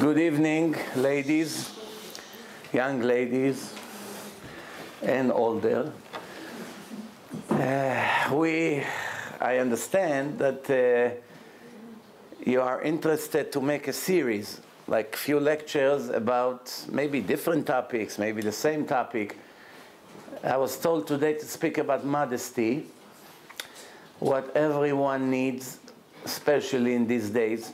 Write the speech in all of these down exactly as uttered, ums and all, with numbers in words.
Good evening, ladies, young ladies, and older. Uh, we, I understand that uh, you are interested to make a series, like few lectures about maybe different topics, maybe the same topic. I was told today to speak about modesty, what everyone needs, especially in these days.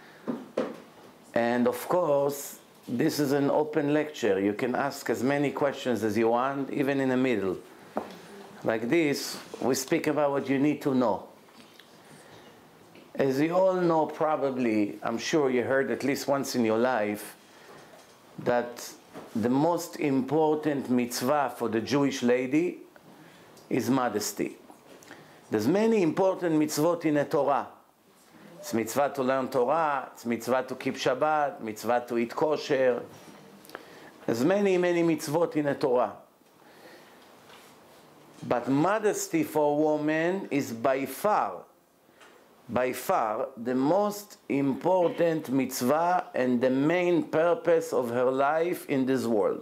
And of course, this is an open lecture. You can ask as many questions as you want, even in the middle. Like this, we speak about what you need to know. As you all know, probably, I'm sure you heard at least once in your life, that the most important mitzvah for the Jewish lady is modesty. There's many important mitzvot in the Torah. It's mitzvah to learn Torah, it's mitzvah to keep Shabbat, mitzvah to eat kosher. There's many, many mitzvot in the Torah. But modesty for a woman is by far, by far, the most important mitzvah and the main purpose of her life in this world.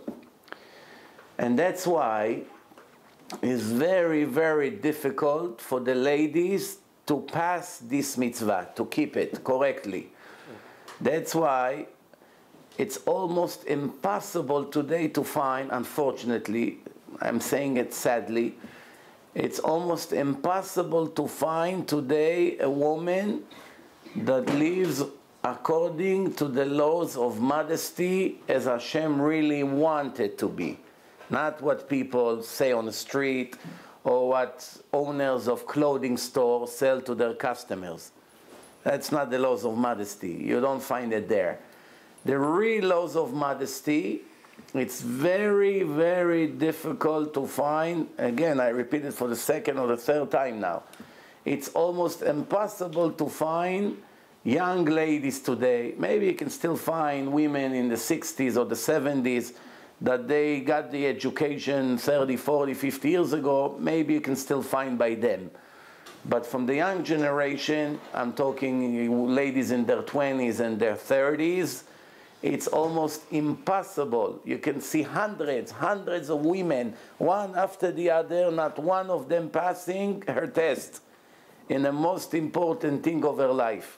And that's why it's very, very difficult for the ladies to pass this mitzvah, to keep it correctly. That's why it's almost impossible today to find, unfortunately, I'm saying it sadly, it's almost impossible to find today a woman that lives according to the laws of modesty as Hashem really wanted to be. Not what people say on the street or what owners of clothing stores sell to their customers. That's not the laws of modesty. You don't find it there. The real laws of modesty, it's very, very difficult to find. Again, I repeat it for the second or the third time now. It's almost impossible to find young ladies today. Maybe you can still find women in the sixties or the seventies that they got the education thirty, forty, fifty years ago. Maybe you can still find by them. But from the young generation, I'm talking ladies in their twenties and their thirties, it's almost impossible. You can see hundreds, hundreds of women, one after the other, not one of them passing her test in the most important thing of her life.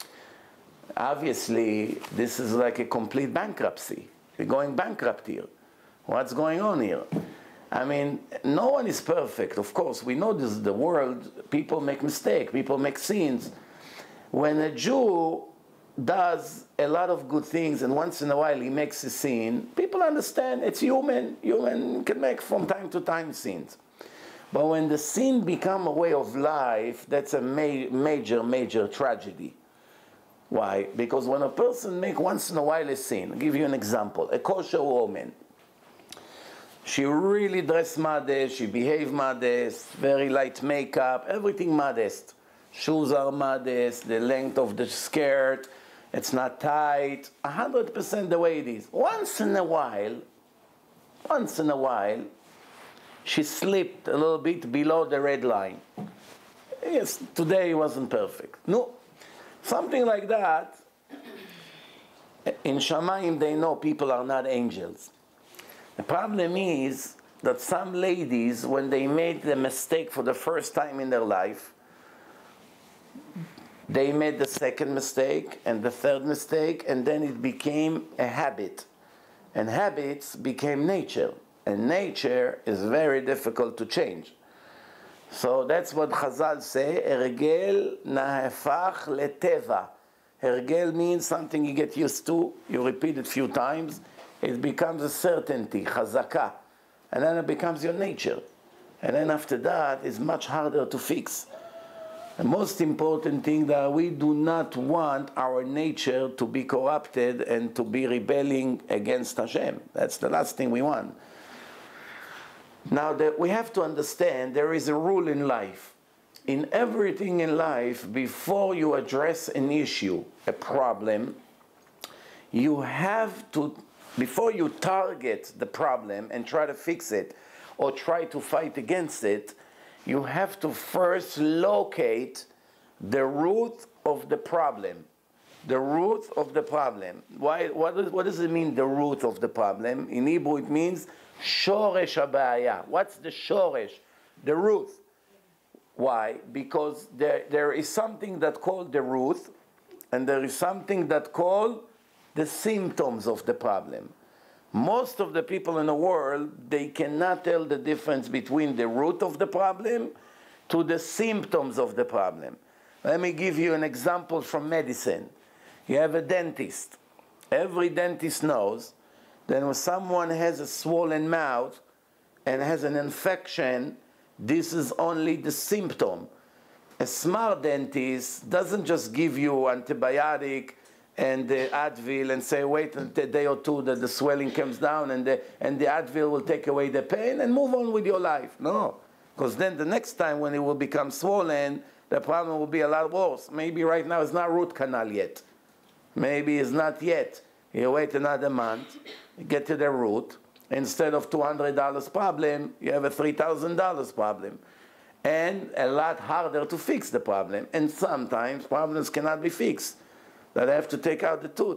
Obviously, this is like a complete bankruptcy. We're going bankrupt here. What's going on here? I mean, no one is perfect. Of course, we know this is the world. People make mistakes. People make sins. When a Jew does a lot of good things and once in a while he makes a sin, people understand it's human. Human can make from time to time sins. But when the sin becomes a way of life, that's a ma major, major tragedy. Why? Because when a person makes once in a while a sin, I'll give you an example, a kosher woman, she really dressed modest, she behaved modest, very light makeup, everything modest. Shoes are modest, the length of the skirt, it's not tight, one hundred percent the way it is. Once in a while, once in a while, she slipped a little bit below the red line. Yes, today it wasn't perfect. No. Something like that, in Shamayim they know people are not angels. The problem is that some ladies, when they made the mistake for the first time in their life, they made the second mistake and the third mistake, and then it became a habit. And habits became nature. And nature is very difficult to change. So that's what Chazal say, Hergel nahefach leteva. Hergel means something you get used to, you repeat it a few times, it becomes a certainty, chazaka, and then it becomes your nature. And then after that, it's much harder to fix. The most important thing that we do not want our nature to be corrupted and to be rebelling against Hashem. That's the last thing we want. Now, that we have to understand there is a rule in life. In everything in life, before you address an issue, a problem, you have to, before you target the problem and try to fix it or try to fight against it, you have to first locate the root of the problem. The root of the problem. Why, what, is, what does it mean, the root of the problem? In Hebrew it means shoresh habaya. What's the shoresh? The root. Why? Because there, there is something that called the root, and there is something that called the symptoms of the problem. Most of the people in the world, they cannot tell the difference between the root of the problem to the symptoms of the problem. Let me give you an example from medicine. You have a dentist. Every dentist knows that when someone has a swollen mouth and has an infection, this is only the symptom. A smart dentist doesn't just give you antibiotic and the Advil and say, wait a day or two that the swelling comes down and the, and the Advil will take away the pain and move on with your life. No, because then the next time when it will become swollen, the problem will be a lot worse. Maybe right now it's not root canal yet. Maybe it's not yet. You wait another month, you get to the root. Instead of two hundred dollars problem, you have a three thousand dollars problem. And a lot harder to fix the problem. And sometimes problems cannot be fixed. That I have to take out the tooth.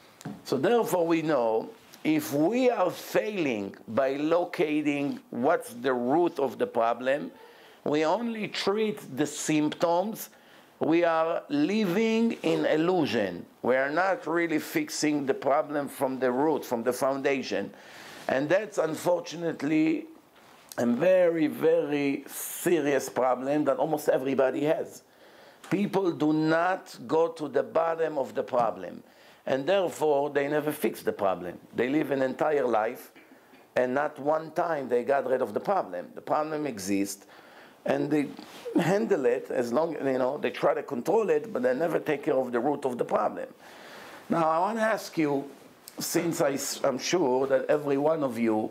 So therefore we know, if we are failing by locating what's the root of the problem, we only treat the symptoms, we are living in illusion. We are not really fixing the problem from the root, from the foundation. And that's unfortunately a very, very serious problem that almost everybody has. People do not go to the bottom of the problem, and therefore they never fix the problem. They live an entire life, and not one time they got rid of the problem. The problem exists, and they handle it as long, you know, they try to control it, but they never take care of the root of the problem. Now I want to ask you, since I, I'm sure that every one of you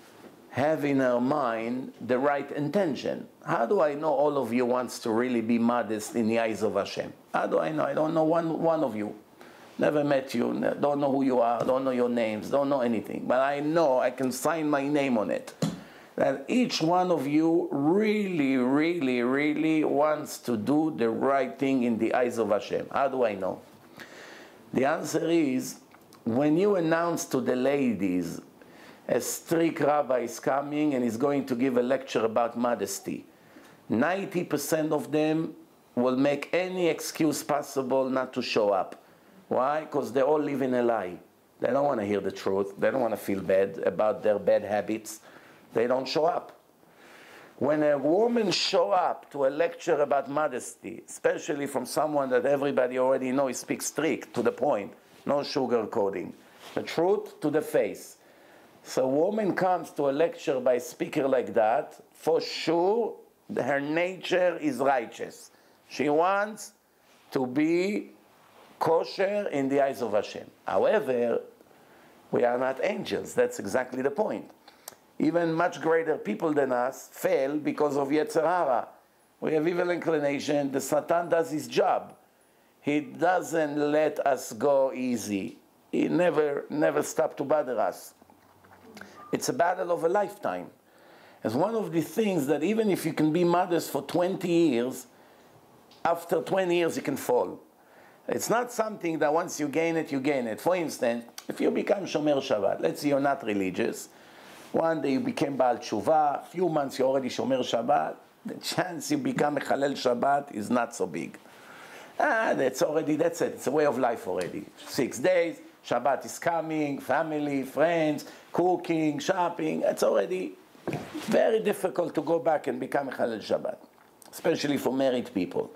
have in our mind the right intention. How do I know all of you wants to really be modest in the eyes of Hashem? How do I know? I don't know one, one of you. Never met you, don't know who you are, don't know your names, don't know anything. But I know, I can sign my name on it, that each one of you really, really, really wants to do the right thing in the eyes of Hashem. How do I know? The answer is, when you announce to the ladies, a strict rabbi is coming and is going to give a lecture about modesty, ninety percent of them will make any excuse possible not to show up. Why? Because they all live in a lie. They don't want to hear the truth. They don't want to feel bad about their bad habits. They don't show up. When a woman show up to a lecture about modesty, especially from someone that everybody already knows speaks strict, to the point, no sugarcoating, the truth to the face. So a woman comes to a lecture by a speaker like that, for sure her nature is righteous. She wants to be kosher in the eyes of Hashem. However, we are not angels. That's exactly the point. Even much greater people than us fail because of Yetzer Hara. We have evil inclination. The Satan does his job. He doesn't let us go easy. He never, never stops to bother us. It's a battle of a lifetime. It's one of the things that even if you can be modest for twenty years, after twenty years you can fall. It's not something that once you gain it, you gain it. For instance, if you become Shomer Shabbat, let's say you're not religious, one day you became Baal Tshuva, a few months you're already Shomer Shabbat, the chance you become a Chalel Shabbat is not so big. Ah, that's already, that's it. It's a way of life already. Six days, Shabbat is coming, family, friends, cooking, shopping. It's already very difficult to go back and become a Chalel Shabbat, especially for married people.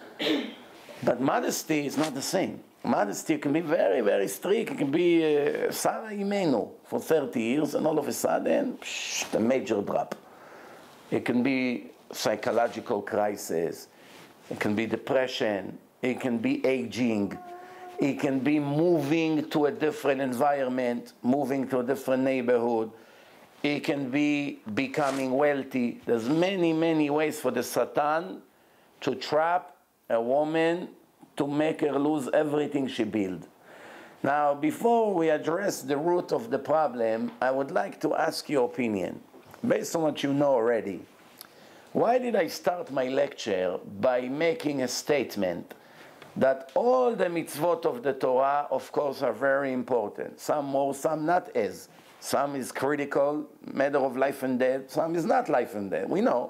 But modesty is not the same. Modesty can be very, very strict. It can be uh, Sarah Imenu for thirty years, and all of a sudden, psh, a major drop. It can be psychological crisis. It can be depression. It can be aging. It can be moving to a different environment, moving to a different neighborhood. It can be becoming wealthy. There's many, many ways for the Satan to trap a woman to make her lose everything she built. Now, before we address the root of the problem, I would like to ask your opinion, based on what you know already. Why did I start my lecture by making a statement? that all the mitzvot of the Torah, of course, are very important. Some more, some not as. Some is critical, matter of life and death. Some is not life and death. We know.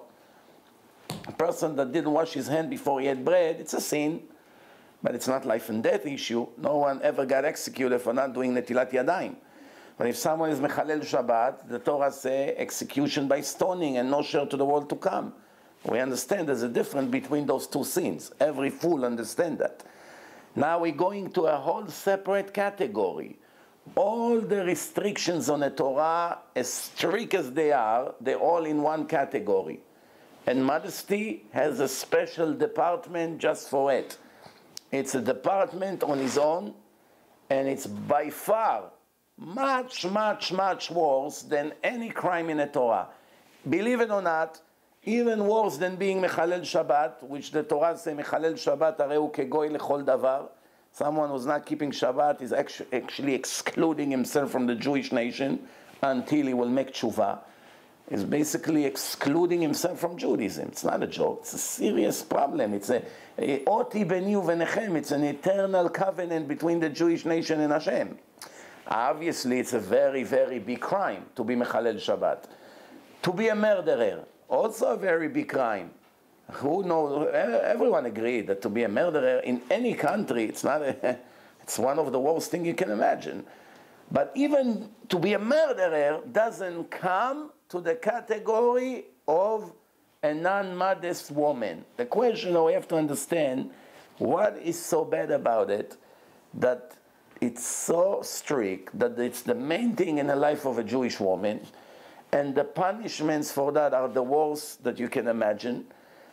A person that didn't wash his hand before he ate bread, it's a sin. But it's not life and death issue. No one ever got executed for not doing netilat yadayim. But if someone is mechalel Shabbat, the Torah say execution by stoning and no share to the world to come. We understand there's a difference between those two sins. Every fool understands that. Now we're going to a whole separate category. All the restrictions on the Torah, as strict as they are, they're all in one category. And modesty has a special department just for it. It's a department on its own, and it's by far much, much, much worse than any crime in the Torah. Believe it or not, even worse than being mechalel Shabbat, which the Torah says, mechalel Shabbat areu kegoy lechol davar. Someone who's not keeping Shabbat is actually, actually excluding himself from the Jewish nation until he will make tshuva. Is basically excluding himself from Judaism. It's not a joke. It's a serious problem. It's a oti beni uvenechem. It's an eternal covenant between the Jewish nation and Hashem. Obviously, it's a very, very big crime to be mechalel Shabbat. To be a murderer, also a very big crime. Who knows? Everyone agreed that to be a murderer in any country, it's not. A, it's one of the worst things you can imagine. But even to be a murderer doesn't come to the category of a non-modest woman. The question we have to understand, what is so bad about it that it's so strict, that it's the main thing in the life of a Jewish woman, and the punishments for that are the worst that you can imagine.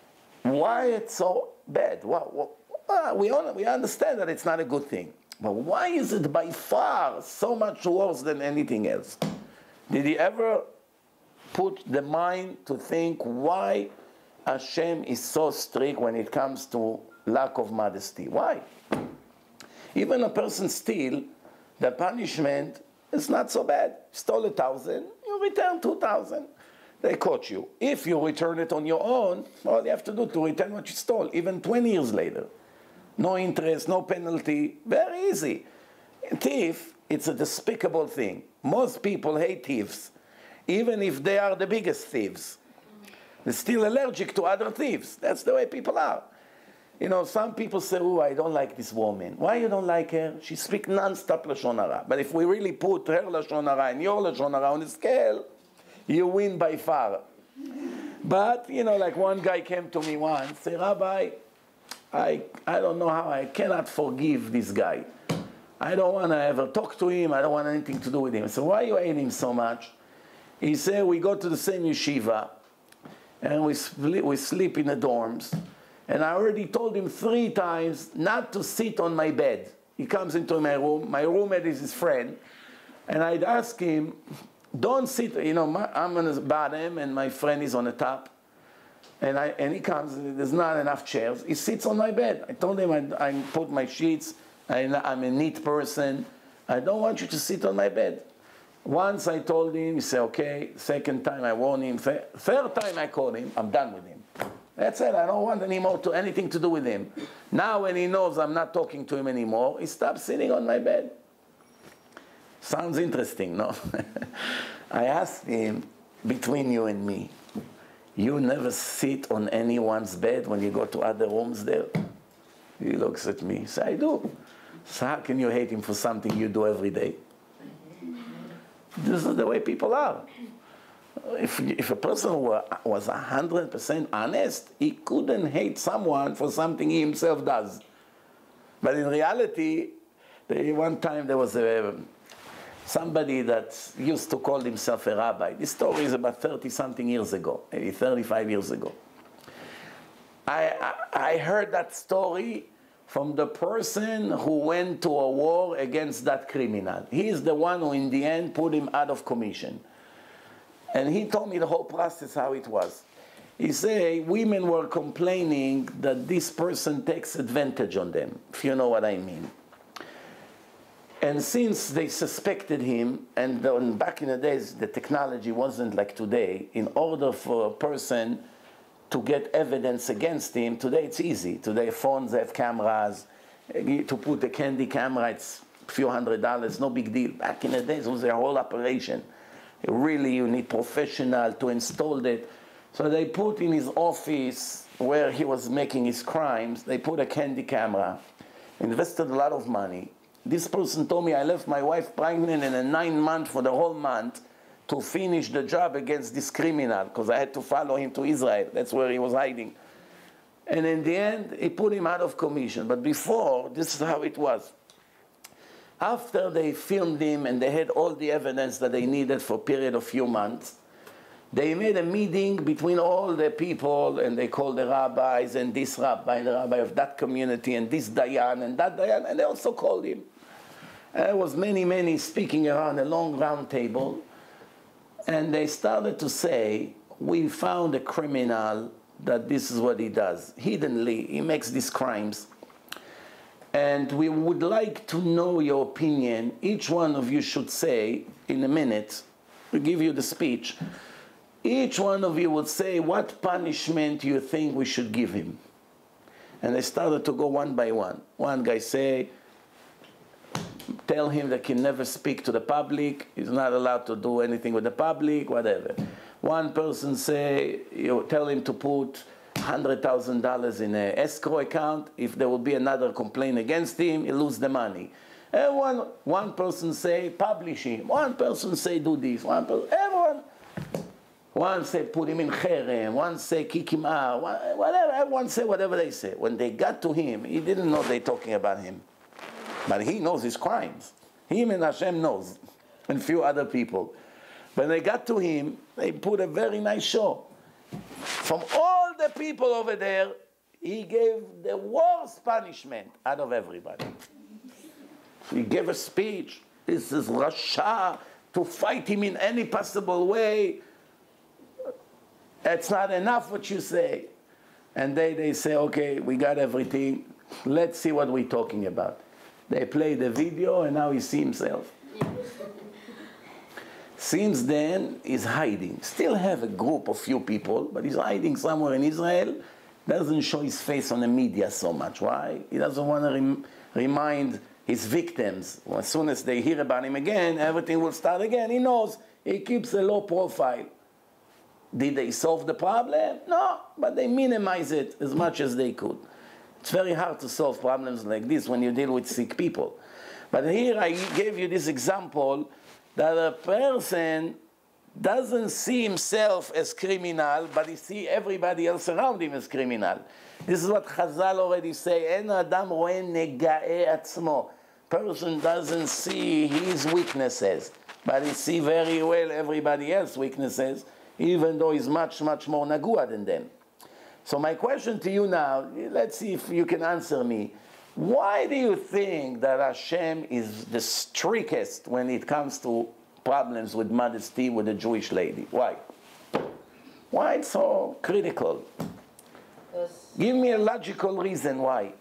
Why it's so bad? Well, well, we, all, we understand that it's not a good thing. But why is it by far so much worse than anything else? Did he ever put the mind to think why Hashem is so strict when it comes to lack of modesty? Why? Even a person steal, the punishment is not so bad. Stole a thousand, you return two thousand. They caught you. If you return it on your own, all you have to do to return what you stole, even twenty years later. No interest, no penalty, very easy. Thief, it's a despicable thing. Most people hate thieves, even if they are the biggest thieves. They're still allergic to other thieves. That's the way people are. You know, some people say, oh, I don't like this woman. Why you don't like her? She speaks non-stop Lashon Hara. But if we really put her Lashon Hara and your Lashon Hara on the scale, you win by far. But, you know, like one guy came to me once, say, Rabbi, I, I don't know how, I cannot forgive this guy. I don't want to ever talk to him. I don't want anything to do with him. So why you hate him so much? He said, we go to the same yeshiva, and we, split, we sleep in the dorms. And I already told him three times not to sit on my bed. He comes into my room. My roommate is his friend. And I'd ask him, don't sit, you know, my, I'm on the bottom, and my friend is on the top. And, I, and he comes, there's not enough chairs. He sits on my bed. I told him I, I put my sheets. I, I'm a neat person. I don't want you to sit on my bed. Once I told him, he said, okay. Second time I warned him. Third time I called him, I'm done with him. That's it. I don't want any more to anything to do with him. Now when he knows I'm not talking to him anymore, he stops sitting on my bed. Sounds interesting, no? I asked him, between you and me, you never sit on anyone's bed when you go to other rooms there? He looks at me, he says, I do. So how can you hate him for something you do every day? This is the way people are. If, if a person were, was one hundred percent honest, he couldn't hate someone for something he himself does. But in reality, they, one time there was a, somebody that used to call himself a rabbi. This story is about thirty-something years ago, maybe thirty-five years ago. I, I, I heard that story from the person who went to a war against that criminal. He is the one who in the end put him out of commission. And he told me the whole process, how it was. He said women were complaining that this person takes advantage on them, if you know what I mean. And since they suspected him, and then back in the days the technology wasn't like today, in order for a person to get evidence against him, today it's easy. Today phones have cameras, To put a candy camera, it's a few hundred dollars, no big deal. Back in the days, it was a whole operation. Really, you need professional to install it. So they put in his office where he was making his crimes, they put a candy camera, invested a lot of money. This person told me I left my wife pregnant in a nine month for the whole month to finish the job against this criminal because I had to follow him to Israel. That's where he was hiding. And in the end, he put him out of commission. But before, this is how it was. After they filmed him and they had all the evidence that they needed for a period of few months, they made a meeting between all the people and they called the rabbis and this rabbi, the rabbi of that community, and this dayan and that dayan, and they also called him. And there was many, many speaking around a long round table, and they started to say, we found a criminal that this is what he does. Hiddenly, he makes these crimes. And we would like to know your opinion. Each one of you should say, in a minute, we'll give you the speech. Each one of you would say what punishment you think we should give him. And they started to go one by one. One guy say, tell him that he can never speak to the public. He's not allowed to do anything with the public, whatever. One person say, you tell him to put one hundred thousand dollars in an escrow account. If there will be another complaint against him, he'll lose the money. And one, one person say, publish him. One person say, do this. One person, everyone. One say, put him in cherem. One say, kick him out. Whatever. Everyone say whatever they say. When they got to him, he didn't know they talking about him. But he knows his crimes. Him and Hashem knows. And few other people. When they got to him, they put a very nice show. From all the people over there, he gave the worst punishment out of everybody. He gave a speech. This is Rasha, to fight him in any possible way. It's not enough what you say. And they, they say, okay, we got everything. Let's see what we're talking about. They play the video and now he see himself. Since then, he's hiding. Still have a group of few people, but he's hiding somewhere in Israel. Doesn't show his face on the media so much. Why? He doesn't want to rem remind his victims. Well, as soon as they hear about him again, everything will start again. He knows. He keeps a low profile. Did they solve the problem? No, but they minimize it as much as they could. It's very hard to solve problems like this when you deal with sick people. But here I gave you this example that a person doesn't see himself as criminal, but he sees everybody else around him as criminal. This is what Chazal already say, En adam roe negae atzmo. Person doesn't see his weaknesses, but he sees very well everybody else's weaknesses, even though he's much, much more nagua than them. So my question to you now, let's see if you can answer me. Why do you think that Hashem is the strictest when it comes to problems with modesty with a Jewish lady? Why? Why it's so critical? Because Give me a logical reason why.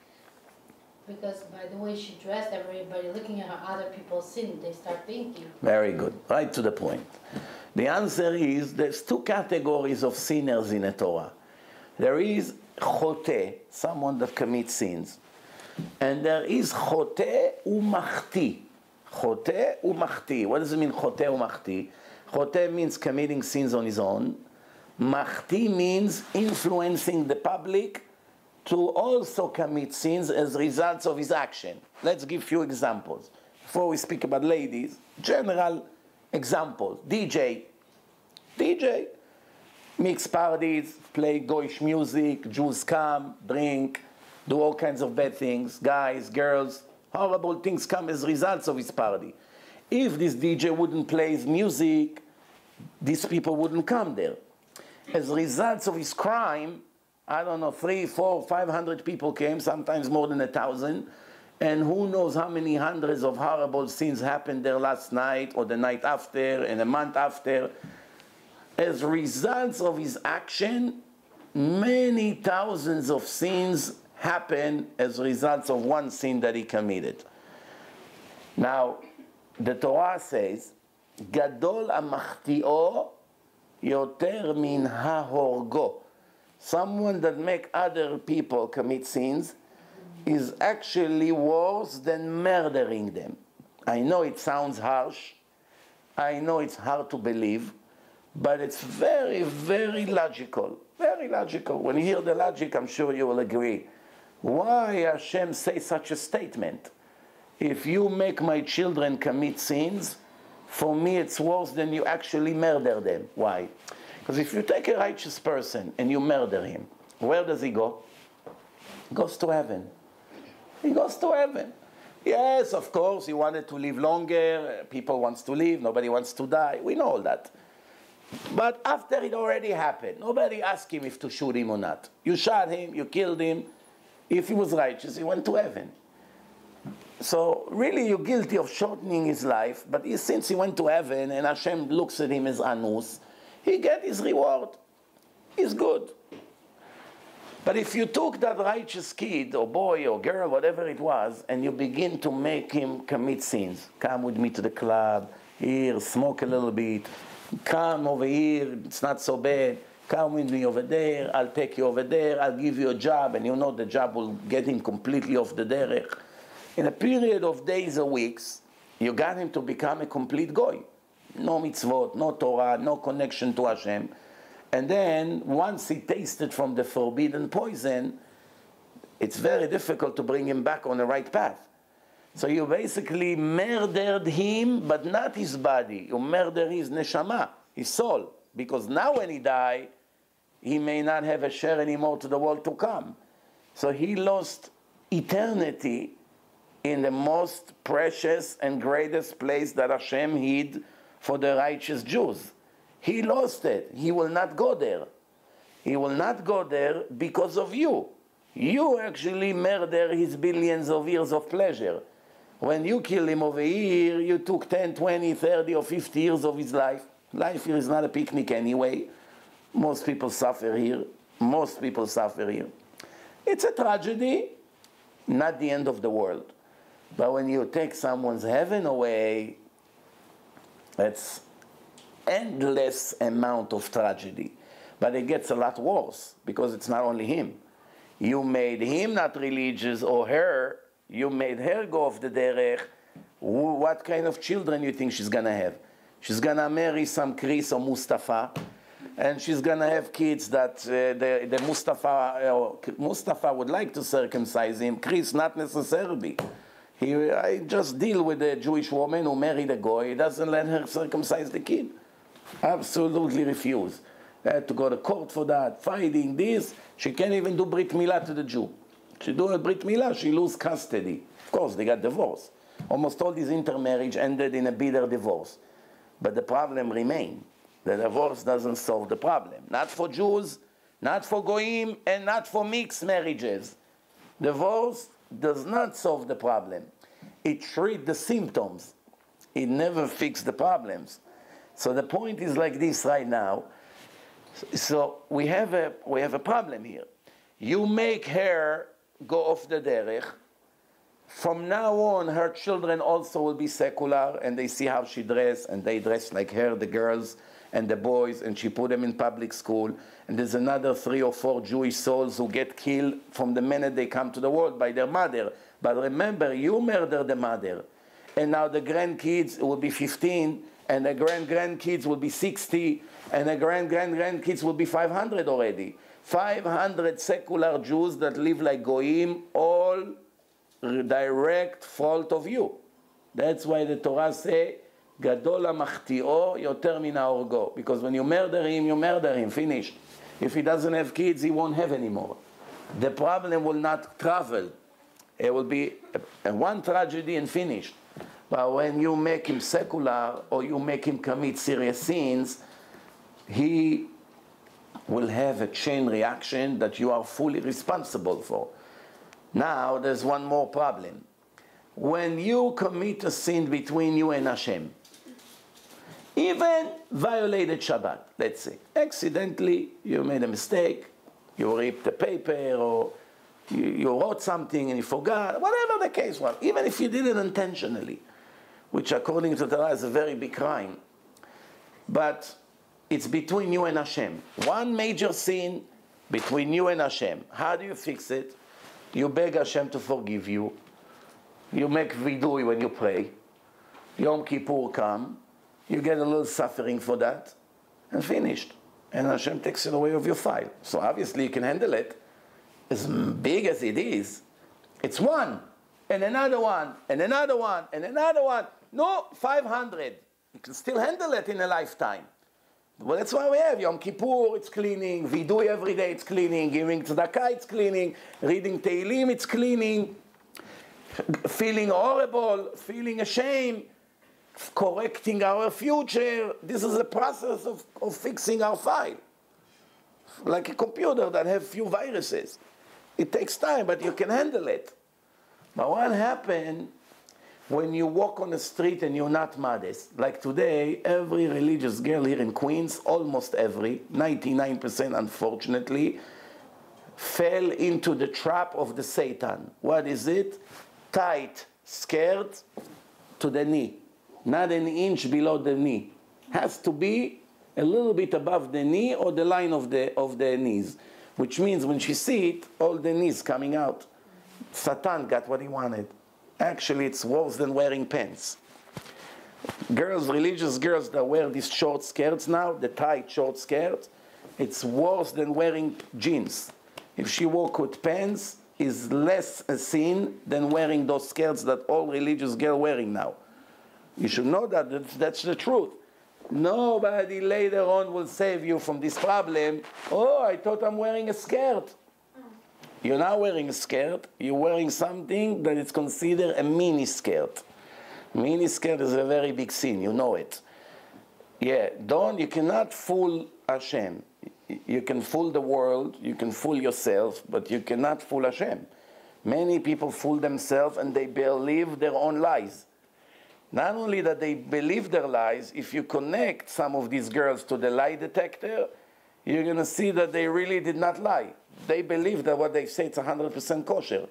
Because by the way she dressed, everybody looking at her other people's sin, they start thinking. Very good. Right to the point. The answer is there's two categories of sinners in the Torah. There is chote, someone that commits sins. And there is chote umachti. Chote umachti. What does it mean, chote umachti? Chote means committing sins on his own. Machti means influencing the public to also commit sins as results of his action. Let's give a few examples. Before we speak about ladies, general examples. D J. D J. Mix parties, play Goyish music, Jews come, drink, do all kinds of bad things, guys, girls, horrible things come as results of his party. If this D J wouldn't play his music, these people wouldn't come there. As results of his crime, I don't know, three, four, five hundred people came, sometimes more than a thousand, and who knows how many hundreds of horrible sins happened there last night, or the night after, and a month after. As results of his action, many thousands of sins happen as results of one sin that he committed. Now, the Torah says, Gadol amachti'o yoter min hahorgo. Someone that make other people commit sins is actually worse than murdering them. I know it sounds harsh. I know it's hard to believe, but it's very, very logical. Very logical. When you hear the logic, I'm sure you will agree. Why Hashem say such a statement? If you make my children commit sins, for me it's worse than you actually murder them. Why? Because if you take a righteous person and you murder him, where does he go? He goes to heaven. He goes to heaven. Yes, of course, he wanted to live longer. People wants to live. Nobody wants to die. We know all that. But after it already happened, nobody asked him if to shoot him or not. You shot him, you killed him. If he was righteous, he went to heaven. So really you're guilty of shortening his life, but he, since he went to heaven and Hashem looks at him as Anus, he get his reward. He's good. But if you took that righteous kid or boy or girl, whatever it was, and you begin to make him commit sins, come with me to the club, here, smoke a little bit, come over here, it's not so bad, come with me over there, I'll take you over there, I'll give you a job, and you know the job will get him completely off the derech. In a period of days or weeks, you got him to become a complete goy. No mitzvot, no Torah, no connection to Hashem. And then, once he tasted from the forbidden poison, it's very difficult to bring him back on the right path. So you basically murdered him, but not his body. You murdered his neshama, his soul. Because now when he died, he may not have a share anymore to the world to come. So he lost eternity in the most precious and greatest place that Hashem hid for the righteous Jews. He lost it. He will not go there. He will not go there because of you. You actually murder his billions of years of pleasure. When you kill him over here, you took ten, twenty, thirty or fifty years of his life. Life here is not a picnic anyway. Most people suffer here. Most people suffer here. It's a tragedy, not the end of the world. But when you take someone's heaven away, it's endless amount of tragedy. But it gets a lot worse, because it's not only him. You made him not religious, or her, you made her go off the derech. What kind of children you think she's gonna have? She's gonna marry some Chris or Mustafa, and she's gonna have kids that uh, the, the Mustafa, uh, Mustafa would like to circumcise him, Chris not necessarily. He, I just deal with a Jewish woman who married a goy, he doesn't let her circumcise the kid. Absolutely refuse. They had to go to court for that, fighting this. She can't even do Brit Milah to the Jew. She do a Brit Milah, she lose custody. Of course, they got divorced. Almost all these intermarriage ended in a bitter divorce. But the problem remained. The divorce doesn't solve the problem. Not for Jews, not for Goyim, and not for mixed marriages. Divorce does not solve the problem. It treats the symptoms. It never fixes the problems. So the point is like this right now. So we have a, we have a problem here. You make her go off the derech. From now on, her children also will be secular, and they see how she dress, and they dress like her, the girls and the boys, and she put them in public school. And there's another three or four Jewish souls who get killed from the minute they come to the world by their mother. But remember, you murdered the mother. And now the grandkids will be fifteen, and the grand-grandkids will be sixty, and the grand-grand-grandkids will be five hundred already. five hundred secular Jews that live like Goyim, all direct fault of you. That's why the Torah say, Gadol ha'machti'o yoter min ha'orgo. Because when you murder him, you murder him, finished. If he doesn't have kids, he won't have anymore. The problem will not travel. It will be a, a one tragedy and finished. But when you make him secular, or you make him commit serious sins, he will have a chain reaction that you are fully responsible for. Now, there's one more problem. When you commit a sin between you and Hashem, even violated Shabbat, let's say, accidentally you made a mistake, you ripped a paper, or you, you wrote something and you forgot, whatever the case was, even if you did it intentionally, which according to Torah is a very big crime, but it's between you and Hashem. One major sin between you and Hashem. How do you fix it? You beg Hashem to forgive you. You make vidui when you pray. Yom Kippur come. You get a little suffering for that. And finished. And Hashem takes it away of your file. So obviously you can handle it. As big as it is, it's one. And another one. And another one. And another one. No, five hundred. You can still handle it in a lifetime. Well, that's why we have Yom Kippur, it's cleaning, Vidui every day, it's cleaning, giving tzedakah, it's cleaning, reading Tehillim, it's cleaning, feeling horrible, feeling ashamed, correcting our future. This is a process of, of fixing our file. Like a computer that has few viruses. It takes time, but you can handle it. But what happened when you walk on the street and you're not modest? Like today, every religious girl here in Queens, almost every, ninety-nine percent unfortunately, fell into the trap of the Satan. What is it? Tight skirt to the knee. Not an inch below the knee. Has to be a little bit above the knee or the line of the, of the knees. Which means when she see it, all the knees coming out. Satan got what he wanted. Actually, it's worse than wearing pants. Girls, religious girls that wear these short skirts now, the tight short skirts, it's worse than wearing jeans. If she walk with pants, is less a sin than wearing those skirts that all religious girls wearing now. You should know that, that's, that's the truth. Nobody later on will save you from this problem. Oh, I thought I'm wearing a skirt. You're not wearing a skirt, you're wearing something that is considered a mini skirt. Mini skirt is a very big sin, you know it. Yeah, don't, you cannot fool Hashem. You can fool the world, you can fool yourself, but you cannot fool Hashem. Many people fool themselves and they believe their own lies. Not only that they believe their lies, if you connect some of these girls to the lie detector, you're going to see that they really did not lie. They believe that what they say is one hundred percent kosher.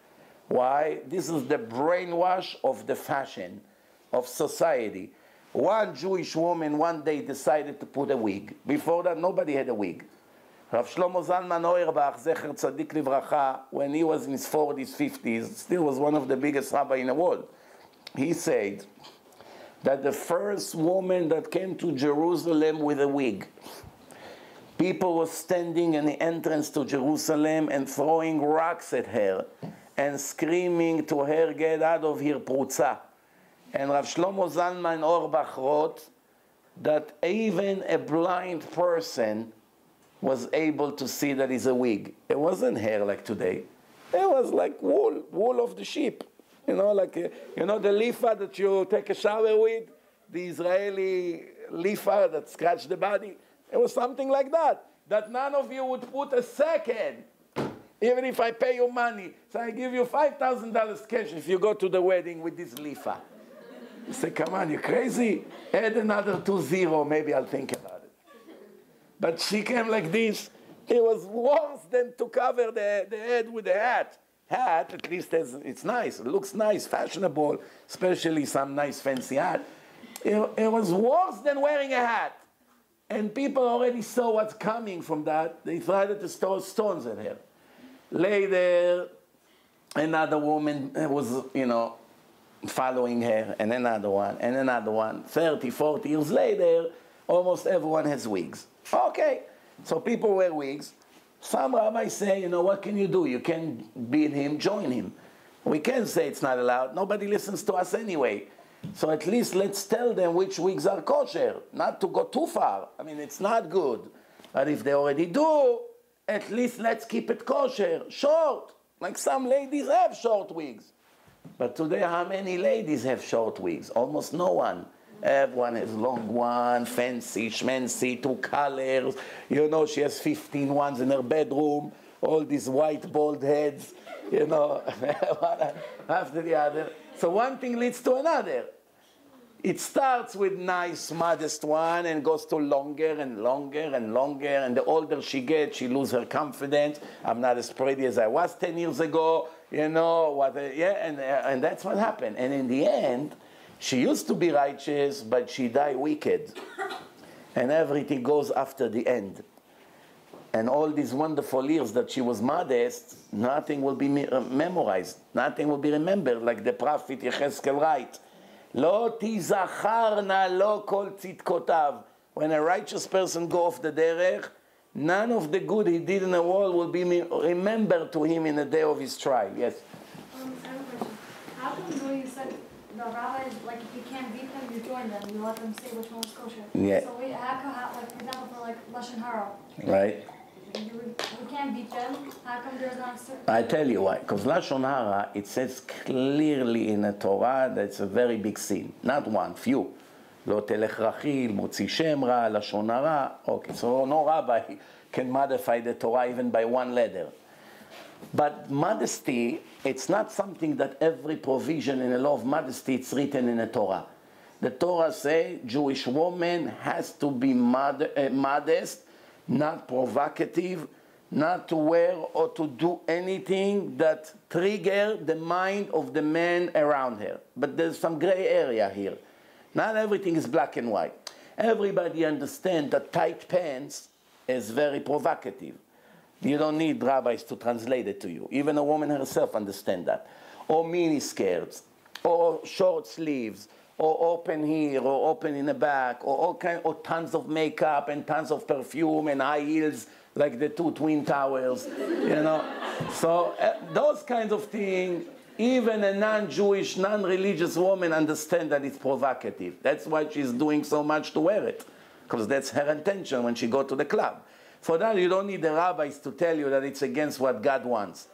Why? This is the brainwash of the fashion, of society. One Jewish woman one day decided to put a wig. Before that, nobody had a wig. Rav Shlomo Zalman Auerbach, Zecher Tzadik Livracha, when he was in his forties, fifties, still was one of the biggest rabbis in the world. He said that the first woman that came to Jerusalem with a wig, people were standing in the entrance to Jerusalem and throwing rocks at her and screaming to her, get out of here, prutza. And Rav Shlomo Zalman Auerbach wrote that even a blind person was able to see that it's a wig. It wasn't hair like today. It was like wool, wool of the sheep. You know, like, a, you know the lifa that you take a shower with? The Israeli lifa that scratch the body? It was something like that, that none of you would put a second, even if I pay you money. So I give you five thousand dollars cash if you go to the wedding with this lifa. You say, come on, you crazy? Add another two zero, maybe I'll think about it. But she came like this. It was worse than to cover the, the head with a hat. Hat, at least it's nice. It looks nice, fashionable, especially some nice fancy hat. It, it was worse than wearing a hat. And people already saw what's coming from that. They tried to throw stones at her. Later, another woman was, you know, following her, and another one, and another one. thirty, forty years later, almost everyone has wigs. Okay, so people wear wigs. Some rabbis say, you know, what can you do? You can beat him, join him. We can say it's not allowed. Nobody listens to us anyway. So at least let's tell them which wigs are kosher, not to go too far. I mean, it's not good. But if they already do, at least let's keep it kosher, short. Like some ladies have short wigs. But today, how many ladies have short wigs? Almost no one. Everyone has long one, fancy, schmancy, two colors. You know, she has fifteen ones in her bedroom. All these white bald heads, you know, one after the other. So one thing leads to another. It starts with nice, modest one and goes to longer and longer and longer. And the older she gets, she loses her confidence. I'm not as pretty as I was ten years ago. You know, what? Uh, yeah, and, uh, and that's what happened. And in the end, she used to be righteous, but she died wicked. And everything goes after the end. and all these wonderful years that she was modest, nothing will be me- uh, memorized, nothing will be remembered, like the prophet Yechezkel writes, Lo tizacharna lo kol tzidkotav. When a righteous person go off the derech, none of the good he did in the world will be remembered to him in the day of his trial. Yes? Um, I have a question. How come though you said the rabbis, like if you can't beat them, you join them, you let them say which one was kosher? Yeah. So we, how come, how, like for example, for like Lashon Hara, Right? you, we can't beat them, how come there's not a certain... I tell you why. Because Lashon Hara, it says clearly in the Torah that it's a very big sin. Not one, few. Lo telech rachil, motzi shem ra, Lashon Hara. Okay, so no rabbi can modify the Torah even by one letter. But modesty, it's not something that every provision in the law of modesty, it's written in the Torah. The Torah says Jewish woman has to be mod- uh, modest, not provocative, not to wear or to do anything that trigger the mind of the man around her. But there's some gray area here. Not everything is black and white. Everybody understands that tight pants is very provocative. You don't need rabbis to translate it to you. Even a woman herself understands that. Or mini skirts, or short sleeves, or open here, or open in the back, or all kind, or tons of makeup and tons of perfume and high heels like the two twin towers, you know. So uh, those kinds of things, even a non-Jewish, non-religious woman understands that it's provocative. That's why she's doing so much to wear it, because that's her intention when she go to the club. For that, you don't need the rabbis to tell you that it's against what God wants.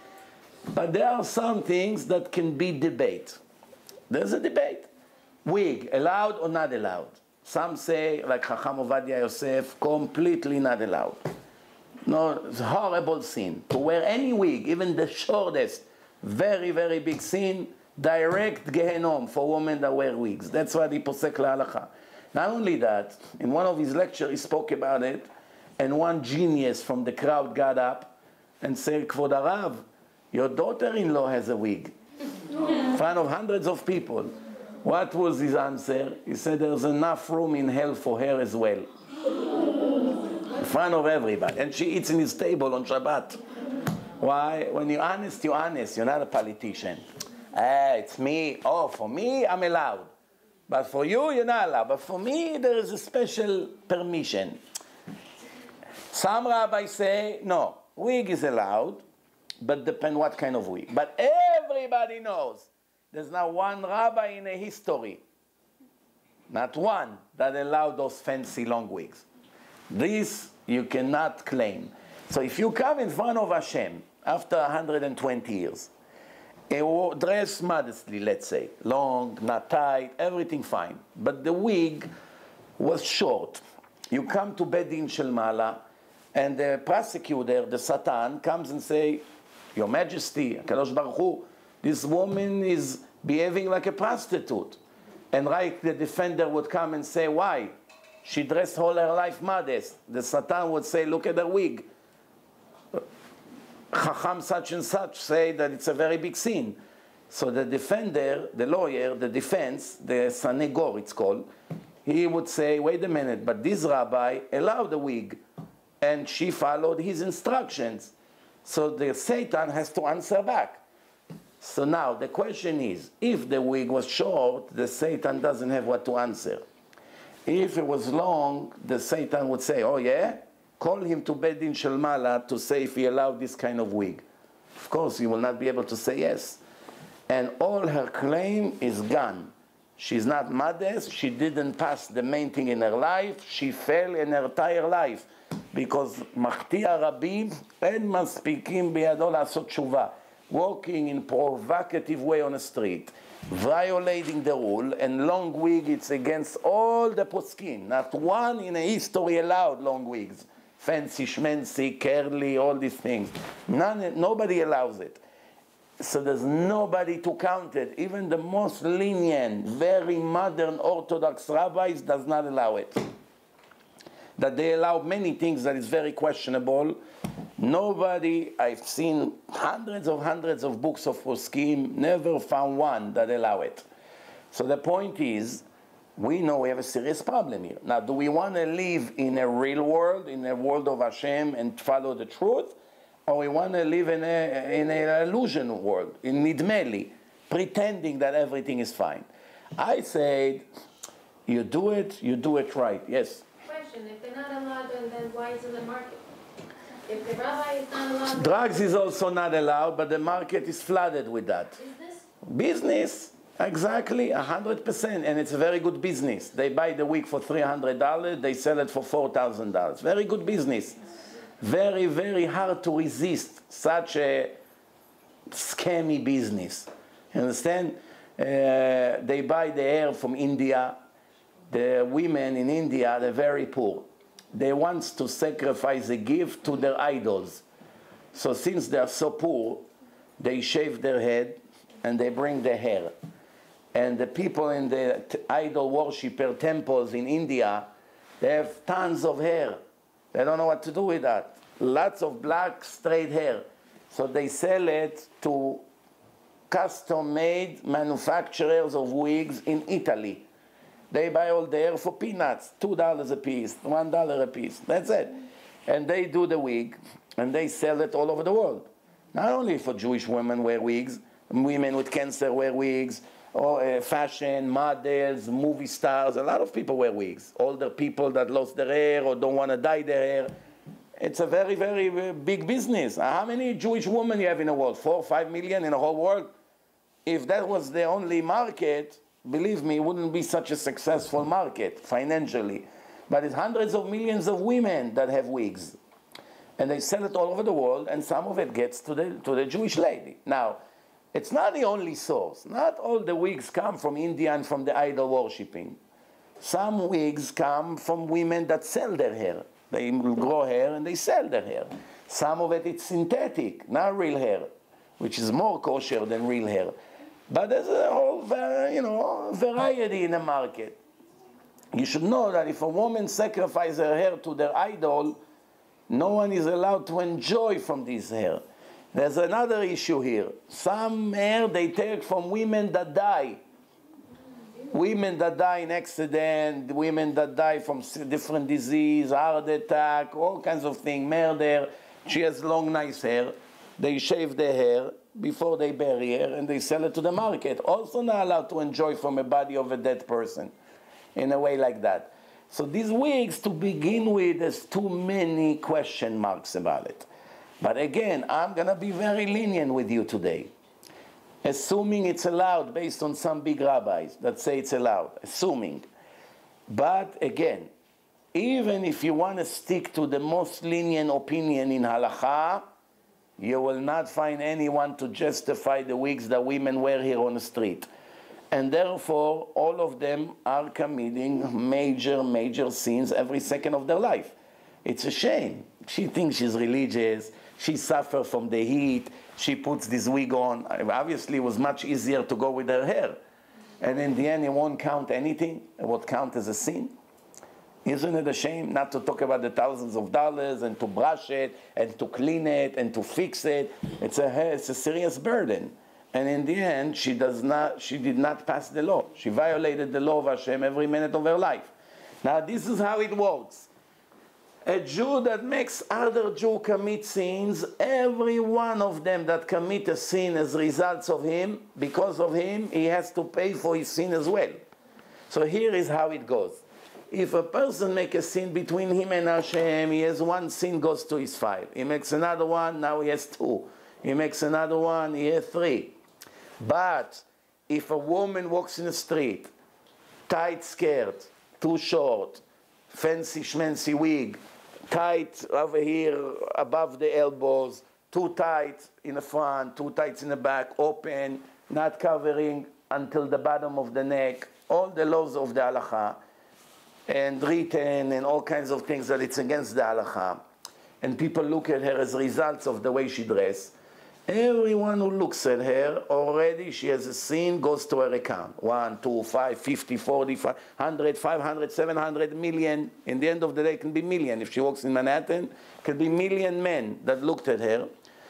But there are some things that can be debate. There's a debate. Wig, allowed or not allowed? Some say, like Chacham Ovadia Yosef, completely not allowed. No, it's a horrible sin. To wear any wig, even the shortest, very, very big sin, direct Gehenom for women that wear wigs. That's why he posek la'alacha. Not only that, in one of his lectures he spoke about it, and one genius from the crowd got up and said, Kvod Harav, your daughter-in-law has a wig. In front of hundreds of people. What was his answer? He said, there's enough room in hell for her as well. In front of everybody. And she eats in his table on Shabbat. Why? When you're honest, you're honest. You're not a politician. Ah, it's me. Oh, for me, I'm allowed. But for you, you're not allowed. But for me, there is a special permission. Some rabbis say, no, wig is allowed, but depend what kind of wig. But everybody knows there's not one rabbi in a history, not one, that allowed those fancy long wigs. This you cannot claim. So if you come in front of Hashem after one hundred twenty years, dress modestly, let's say, long, not tight, everything fine, but the wig was short. You come to Bedin Shel Mala, and the prosecutor, the Satan, comes and say, Your Majesty, Kadosh Baruch Hu, this woman is behaving like a prostitute. And right, the defender would come and say, why? She dressed all her life modest. The Satan would say, look at her wig. Chacham such and such say that it's a very big sin. So the defender, the lawyer, the defense, the sanegor it's called, he would say, wait a minute, but this rabbi allowed the wig, and she followed his instructions. So the Satan has to answer back. So now the question is, if the wig was short, the Satan doesn't have what to answer. If it was long, the Satan would say, oh yeah? Call him to Bedin Shel Mala to say if he allowed this kind of wig. Of course, he will not be able to say yes. And all her claim is gone. She's not modest. She didn't pass the main thing in her life. She failed in her entire life. Because מחטיא רבים אין מספיקים בידו לעשות תשובה. Walking in provocative way on the street, violating the rule, and long wig, it's against all the poskim. Not one in a history allowed long wigs. Fancy, schmancy, curly, all these things. None, nobody allows it. So there's nobody to count it. Even the most lenient, very modern Orthodox rabbis does not allow it. That they allow many things that is very questionable. Nobody, I've seen hundreds of hundreds of books of poskim, never found one that allow it. So the point is we know we have a serious problem here. Now, do we want to live in a real world, in a world of Hashem and follow the truth? Or we want to live in a in an illusion world, in nidmeli, pretending that everything is fine? I said, you do it, you do it right. Yes? Question, if they're not allowed, then, then why is it the market? If the rabbi is not allowed... Drugs is also not allowed, but the market is flooded with that. Is this? Business, exactly, one hundred percent, and it's a very good business. They buy the wig for three hundred dollars, they sell it for four thousand dollars. Very good business. Very, very hard to resist such a scammy business. You understand? Uh, they buy the hair from India. The women in India, they're very poor. They want to sacrifice a gift to their idols. So since they're so poor, they shave their head and they bring their hair. And the people in the t- idol worshiper temples in India, they have tons of hair. They don't know what to do with that. Lots of black, straight hair. So they sell it to custom-made manufacturers of wigs in Italy. They buy all the hair for peanuts, two dollars a piece, one dollar a piece. That's it. And they do the wig, and they sell it all over the world. Not only for Jewish women wear wigs, women with cancer wear wigs, or uh, fashion, models, movie stars. A lot of people wear wigs. Older people that lost their hair or don't want to dye their hair. It's a very, very, very big business. How many Jewish women you have in the world? Four, five million in the whole world? If that was the only market, believe me, it wouldn't be such a successful market financially. But it's hundreds of millions of women that have wigs. And they sell it all over the world, and some of it gets to the, to the Jewish lady. Now, it's not the only source. Not all the wigs come from India and from the idol worshipping. Some wigs come from women that sell their hair. They grow hair and they sell their hair. Some of it is synthetic, not real hair, which is more kosher than real hair. But there's a whole, you know, variety in the market. You should know that if a woman sacrifices her hair to their idol, no one is allowed to enjoy from this hair. There's another issue here. Some hair they take from women that die. Women that die in accident, women that die from different disease, heart attack, all kinds of things, murder. She has long, nice hair. They shave their hair before they bury her, and they sell it to the market. Also not allowed to enjoy from a body of a dead person in a way like that. So these wigs, to begin with, there's too many question marks about it. But again, I'm going to be very lenient with you today. Assuming it's allowed based on some big rabbis that say it's allowed. Assuming. But again, even if you want to stick to the most lenient opinion in halakha, you will not find anyone to justify the wigs that women wear here on the street. And therefore, all of them are committing major, major sins every second of their life. It's a shame. She thinks she's religious. She suffers from the heat. She puts this wig on. Obviously, it was much easier to go with her hair. And in the end, it won't count anything. It won't count as a sin. Isn't it a shame not to talk about the thousands of dollars and to brush it and to clean it and to fix it? It's a, it's a serious burden. And in the end, she does not, she did not pass the law. She violated the law of Hashem every minute of her life. Now, this is how it works. A Jew that makes other Jew commit sins, every one of them that commit a sin as results of him, because of him, he has to pay for his sin as well. So here is how it goes. If a person makes a sin between him and Hashem, he has one sin, goes to his file. He makes another one, now he has two. He makes another one, he has three. But if a woman walks in the street, tight skirt, too short, fancy schmancy wig, tight over here above the elbows, too tight in the front, too tight in the back, open, not covering until the bottom of the neck, all the laws of the halakha, and written and all kinds of things that it's against the halakha. And people look at her as results of the way she dressed. Everyone who looks at her, already she has a sin, goes to her account. One, two, five, fifty, forty, five hundred, five hundred, seven hundred million. In the end of the day, it can be million. If she walks in Manhattan, it can be million men that looked at her.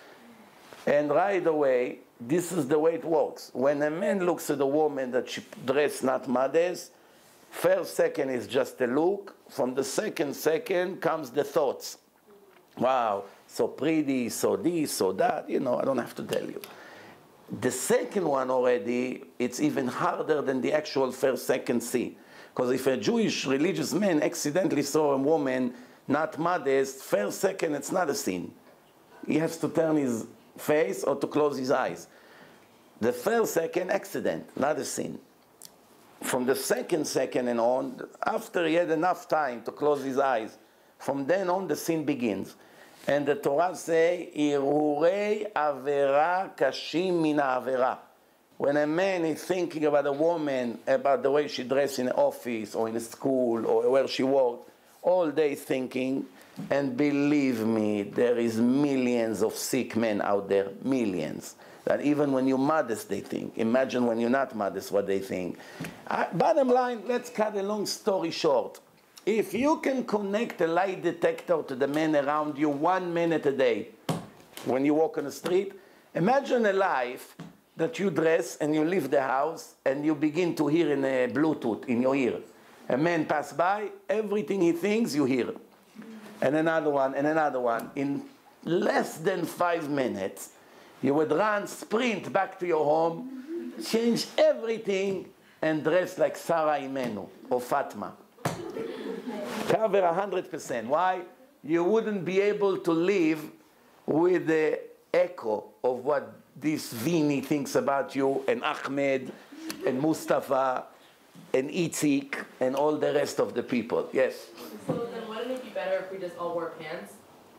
And right away, this is the way it works. When a man looks at a woman that she dressed not modest, First second is just a look. From the second second comes the thoughts. Wow, so pretty, so this, so that, you know, I don't have to tell you. The second one already, it's even harder than the actual first second see. Because if a Jewish religious man accidentally saw a woman not modest, first second it's not a sin. He has to turn his face or to close his eyes. The first second, accident, not a sin. From the second second and on, after he had enough time to close his eyes, from then on the sin begins. And the Torah say, Irurei avera kashim min avera. When a man is thinking about a woman, about the way she dressed in the office or in the school or where she worked, all day thinking, and believe me, there is millions of sick men out there, millions. That even when you're modest, they think. Imagine when you're not modest, what they think. Uh, bottom line, let's cut a long story short. If you can connect a lie detector to the men around you one minute a day, when you walk on the street, imagine a life that you dress and you leave the house and you begin to hear in a Bluetooth in your ear. A man pass by, everything he thinks, you hear. And another one, and another one. In less than five minutes, you would run, sprint back to your home, change everything, and dress like Sarah Imenu or Fatma. Cover one hundred percent. Why? You wouldn't be able to live with the echo of what this Vini thinks about you, and Ahmed, and Mustafa, and Itzik, and all the rest of the people. Yes? So then wouldn't it be better if we just all wore pants?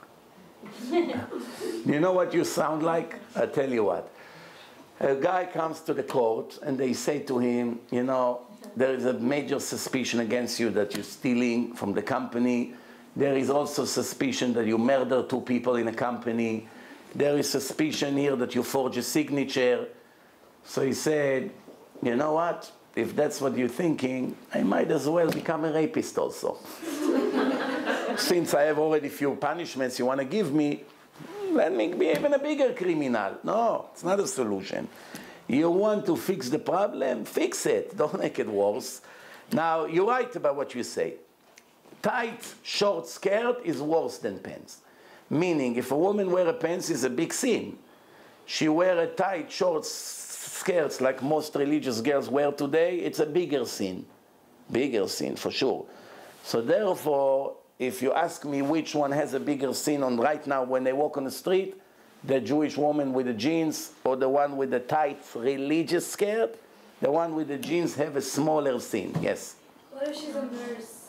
You know what you sound like? I'll tell you what. A guy comes to the court and they say to him, you know, there is a major suspicion against you that you're stealing from the company. There is also suspicion that you murdered two people in a company. There is suspicion here that you forged a signature. So he said, you know what? If that's what you're thinking, I might as well become a rapist also. Since I have already few punishments you want to give me, let me be even a bigger criminal. No, it's not a solution. You want to fix the problem? Fix it. Don't make it worse. Now, you're right about what you say. Tight, short skirt is worse than pants. Meaning, if a woman wears a pants, it's a big sin. She wear a tight, short skirts like most religious girls wear today, it's a bigger sin. Bigger sin, for sure. So therefore, if you ask me which one has a bigger sin on right now when they walk on the street, the Jewish woman with the jeans or the one with the tight religious skirt, the one with the jeans have a smaller sin, yes. What if she's a nurse?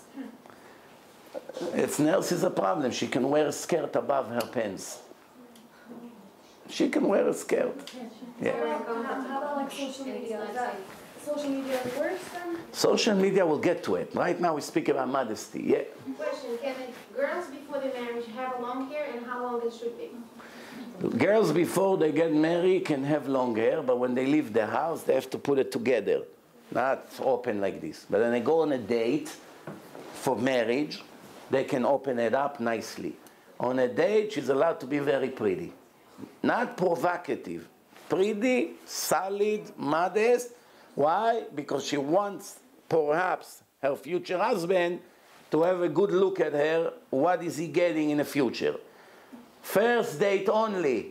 It's nurse is a problem. She can wear a skirt above her pants. She can wear a skirt. Yeah. How, how about like social media? Is that social media worse then? Social media will get to it. Right now we speak about modesty. Yeah. Question, can the girls before the marriage have long hair and how long it should be? Girls before they get married can have long hair, but when they leave the house, they have to put it together. Not open like this. But when they go on a date for marriage, they can open it up nicely. On a date, she's allowed to be very pretty. Not provocative. Pretty, solid, modest. Why? Because she wants, perhaps, her future husband to have a good look at her. What is he getting in the future? First date only.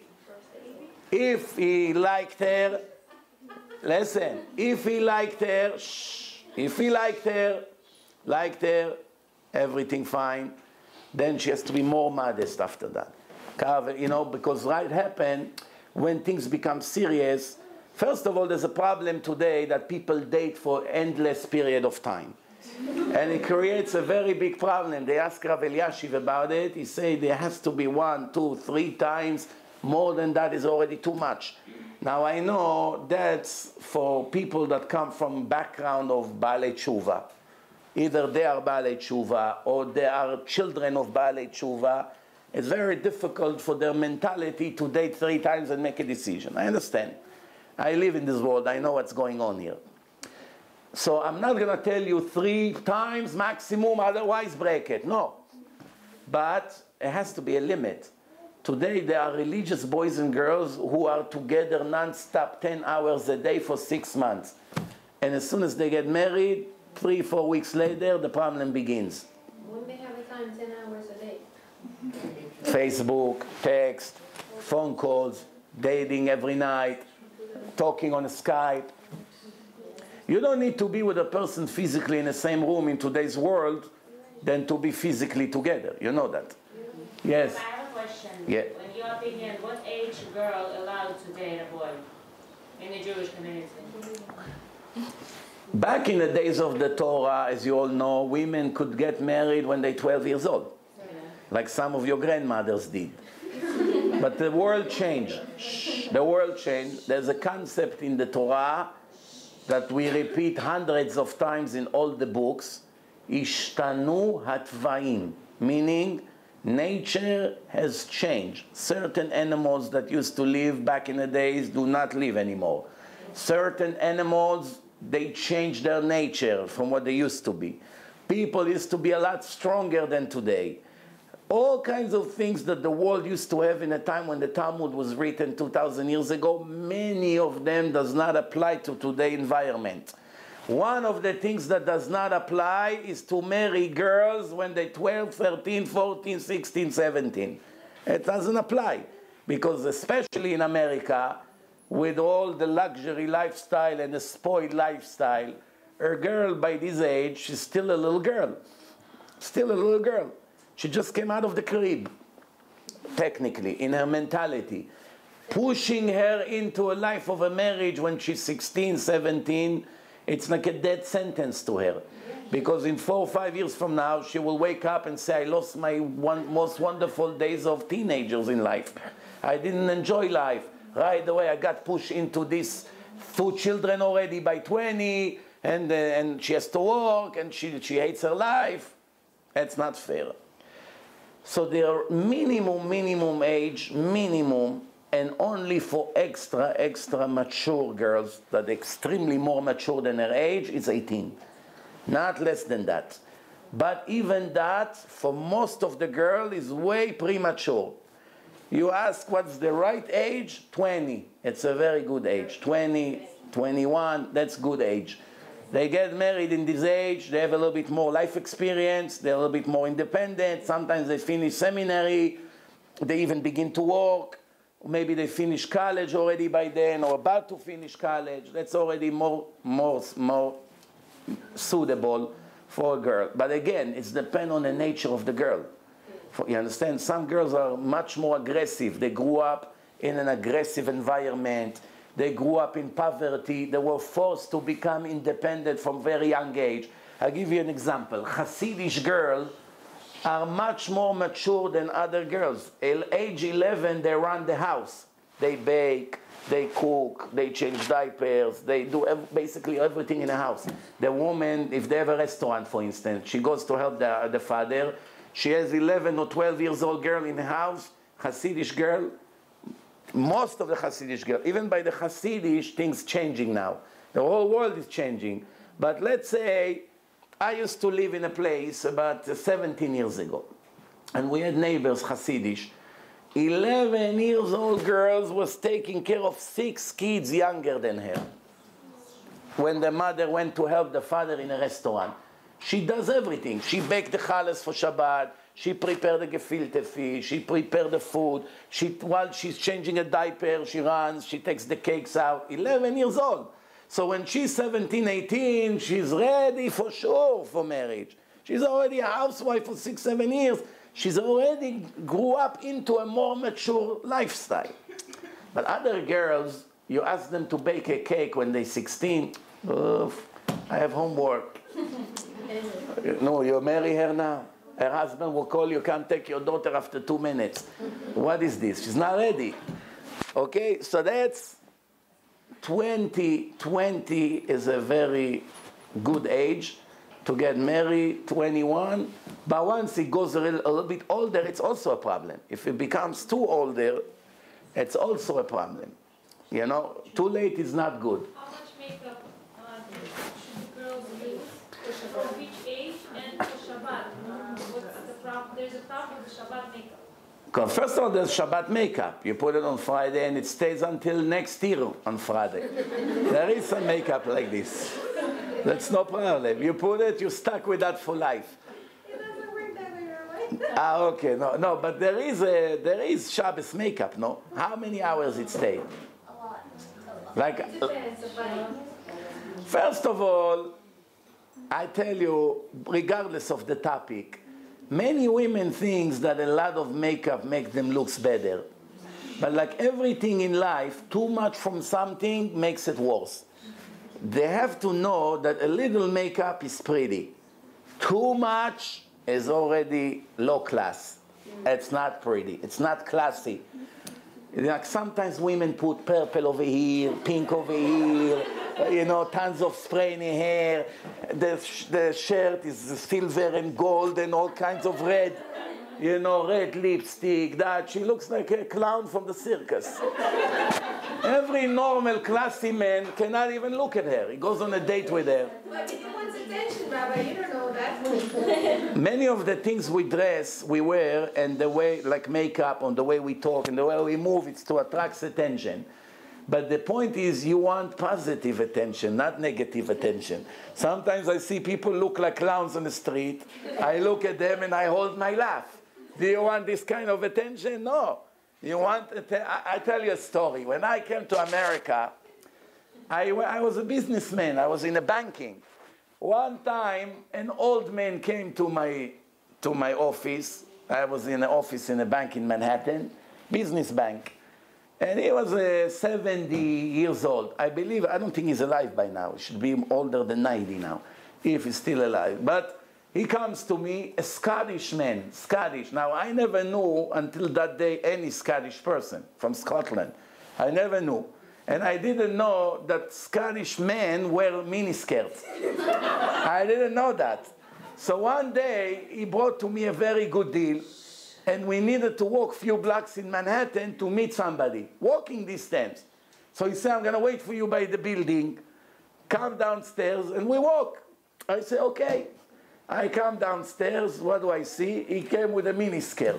If he liked her, listen, if he liked her, shh, if he liked her, liked her, everything fine, then she has to be more modest after that. Cover, you know, because right happen when things become serious. First of all, there's a problem today that people date for endless period of time. And it creates a very big problem. They ask Rav Eliashiv about it. He said there has to be one, two, three times. More than that is already too much. Now I know that's for people that come from background of Baalei Tshuva. Either they are Baalei Tshuva or they are children of Baalei Tshuva. It's very difficult for their mentality to date three times and make a decision. I understand. I live in this world. I know what's going on here. So I'm not going to tell you three times maximum, otherwise break it. No. But it has to be a limit. Today there are religious boys and girls who are together non-stop ten hours a day for six months. And as soon as they get married, Three, four weeks later, the problem begins. Wouldn't they have the time ten hours a day? Facebook, text, phone calls, dating every night, talking on Skype. You don't need to be with a person physically in the same room in today's world than to be physically together. You know that. Yes. I have a question. Yeah. In your opinion, what age girl allowed to date a boy in the Jewish community? Back in the days of the Torah, as you all know, women could get married when they're twelve years old, like some of your grandmothers did. But the world changed. The world changed. There's a concept in the Torah that we repeat hundreds of times in all the books. Ishtanu hatvaim, meaning nature has changed. Certain animals that used to live back in the days do not live anymore. Certain animals, they change their nature from what they used to be. People used to be a lot stronger than today. All kinds of things that the world used to have in a time when the Talmud was written two thousand years ago, many of them does not apply to today's environment. One of the things that does not apply is to marry girls when they're twelve, thirteen, fourteen, sixteen, seventeen. It doesn't apply because especially in America, with all the luxury lifestyle and the spoiled lifestyle, a girl by this age, she's still a little girl. Still a little girl. She just came out of the crib, technically, in her mentality. Pushing her into a life of a marriage when she's sixteen, seventeen, it's like a death sentence to her. Because in four or five years from now, she will wake up and say, I lost my one, most wonderful days of teenagers in life. I didn't enjoy life. Right away, I got pushed into this, two children already by twenty, and, uh, and she has to work, and she, she hates her life. That's not fair. So there are minimum, minimum age, minimum, and only for extra, extra mature girls that are extremely more mature than her age, is eighteen. Not less than that. But even that, for most of the girls, is way premature. You ask what's the right age? twenty. It's a very good age. twenty, twenty-one, that's good age. They get married in this age, they have a little bit more life experience, they're a little bit more independent, sometimes they finish seminary, they even begin to work, maybe they finish college already by then, or about to finish college. That's already more, more, more suitable for a girl. But again, it's depend on the nature of the girl. For, you understand? Some girls are much more aggressive. They grew up in an aggressive environment. They grew up in poverty. They were forced to become independent from very young age. I'll give you an example. Hasidic girls are much more mature than other girls. At age eleven, they run the house. They bake, they cook, they change diapers, they do ev basically everything in the house. The woman, if they have a restaurant, for instance, she goes to help the, the father. She has eleven or twelve years old girl in the house, Hasidic girl. Most of the Hasidic girls, even by the Hasidic, things changing now. The whole world is changing. But let's say, I used to live in a place about seventeen years ago. And we had neighbors, Hasidic. eleven years old girls was taking care of six kids younger than her. When the mother went to help the father in a restaurant. She does everything. She baked the challahs for Shabbat. She prepared the gefilte fish. She prepared the food. She, while she's changing a diaper, she runs. She takes the cakes out. eleven years old. So when she's seventeen, eighteen, she's ready for sure for marriage. She's already a housewife for six, seven years. She's already grew up into a more mature lifestyle. But other girls, you ask them to bake a cake when they're sixteen. Oh, I have homework. No, you marry her now. Her husband will call you, come take your daughter after two minutes. What is this? She's not ready. Okay, so that's twenty. twenty is a very good age to get married, twenty-one. But once it goes a little, a little bit older, it's also a problem. If it becomes too older, it's also a problem. You know, too late is not good. How much makeup uh, should girls use? From which age and for Shabbat? Uh, what's the problem? There's a problem with Shabbat makeup. First of all, there's Shabbat makeup. You put it on Friday and it stays until next year on Friday. There is some makeup like this. That's no problem. You put it, you're stuck with that for life. It doesn't work that way, right? Ah, okay, no, no, but there is a, there is Shabbos makeup, no? How many hours it stay? A lot. Like, first of all, I tell you, regardless of the topic, many women think that a lot of makeup makes them look better. But like everything in life, too much from something makes it worse. They have to know that a little makeup is pretty. Too much is already low class. It's not pretty. It's not classy. Like sometimes women put purple over here, pink over here, you know, tons of spray in the hair. The, sh the shirt is silver and gold and all kinds of red. You know, red lipstick, that. She looks like a clown from the circus. Every normal, classy man cannot even look at her. He goes on a date with her. But he wants attention, Rabbi. You don't know that. Many of the things we dress, we wear, and the way, like makeup, and the way we talk, and the way we move, it's to attract attention. But the point is, you want positive attention, not negative attention. Sometimes I see people look like clowns on the street. I look at them and I hold my laugh. Do you want this kind of attention? No. You want, I tell you a story. When I came to America, I, I was a businessman. I was in a banking. One time, an old man came to my, to my office. I was in an office in a bank in Manhattan, business bank. And he was uh, seventy years old. I believe, I don't think he's alive by now. He should be older than ninety now, if he's still alive. But he comes to me, a Scottish man, Scottish. Now, I never knew until that day any Scottish person from Scotland. I never knew. And I didn't know that Scottish men wear miniskirts. I didn't know that. So one day, he brought to me a very good deal, and we needed to walk a few blocks in Manhattan to meet somebody, walking distance. So he said, I'm going to wait for you by the building, come downstairs, and we walk. I said, okay. I come downstairs, what do I see? He came with a miniskirt.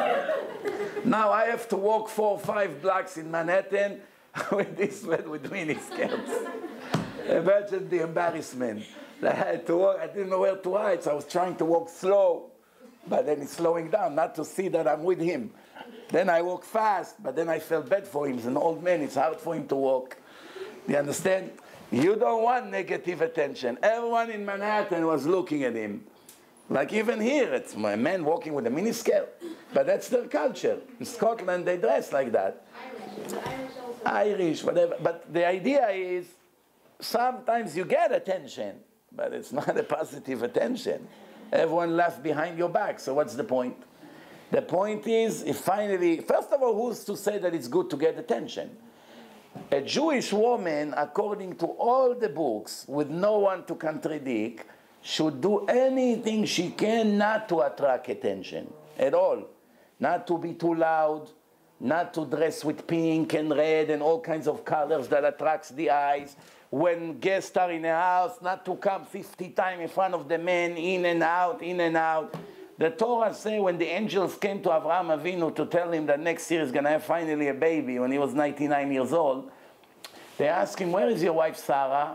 Now I have to walk four or five blocks in Manhattan with this man with miniskirts. Imagine the embarrassment. I had to walk, I didn't know where to hide, so I was trying to walk slow. But then he's slowing down, not to see that I'm with him. Then I walk fast, but then I felt bad for him. He's an old man, it's hard for him to walk. Do you understand? You don't want negative attention. Everyone in Manhattan was looking at him. Like even here, it's my man walking with a miniskirt. But that's their culture. In Scotland, they dress like that. Irish. Irish also. Irish, whatever. But the idea is, sometimes you get attention, but it's not a positive attention. Everyone laughs behind your back, so what's the point? The point is, if finally, first of all, who's to say that it's good to get attention? A Jewish woman, according to all the books, with no one to contradict, should do anything she can not to attract attention at all. Not to be too loud, not to dress with pink and red and all kinds of colors that attracts the eyes. When guests are in a house, not to come fifty times in front of the man, in and out, in and out. The Torah says when the angels came to Avraham Avinu to tell him that next year he's going to have finally a baby when he was ninety-nine years old, they asked him, where is your wife Sarah?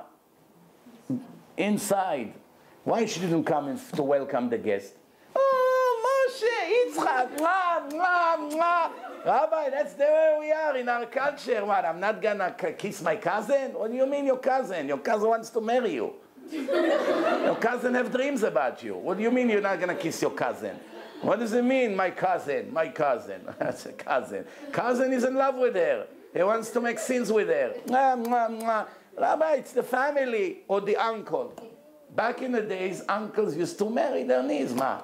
Inside. Why she didn't come in to welcome the guest? Oh, Moshe, Yitzchak, mwah, mwah, mwah. Rabbi, that's the way we are in our culture. What, I'm not going to kiss my cousin? What do you mean your cousin? Your cousin wants to marry you. Your cousin have dreams about you. What do you mean you're not going to kiss your cousin? What does it mean, my cousin, my cousin? That's a cousin. Cousin is in love with her. He wants to make scenes with her. Mwah, mwah, mwah. Rabbi, it's the family or the uncle. Back in the days, uncles used to marry their niece, ma.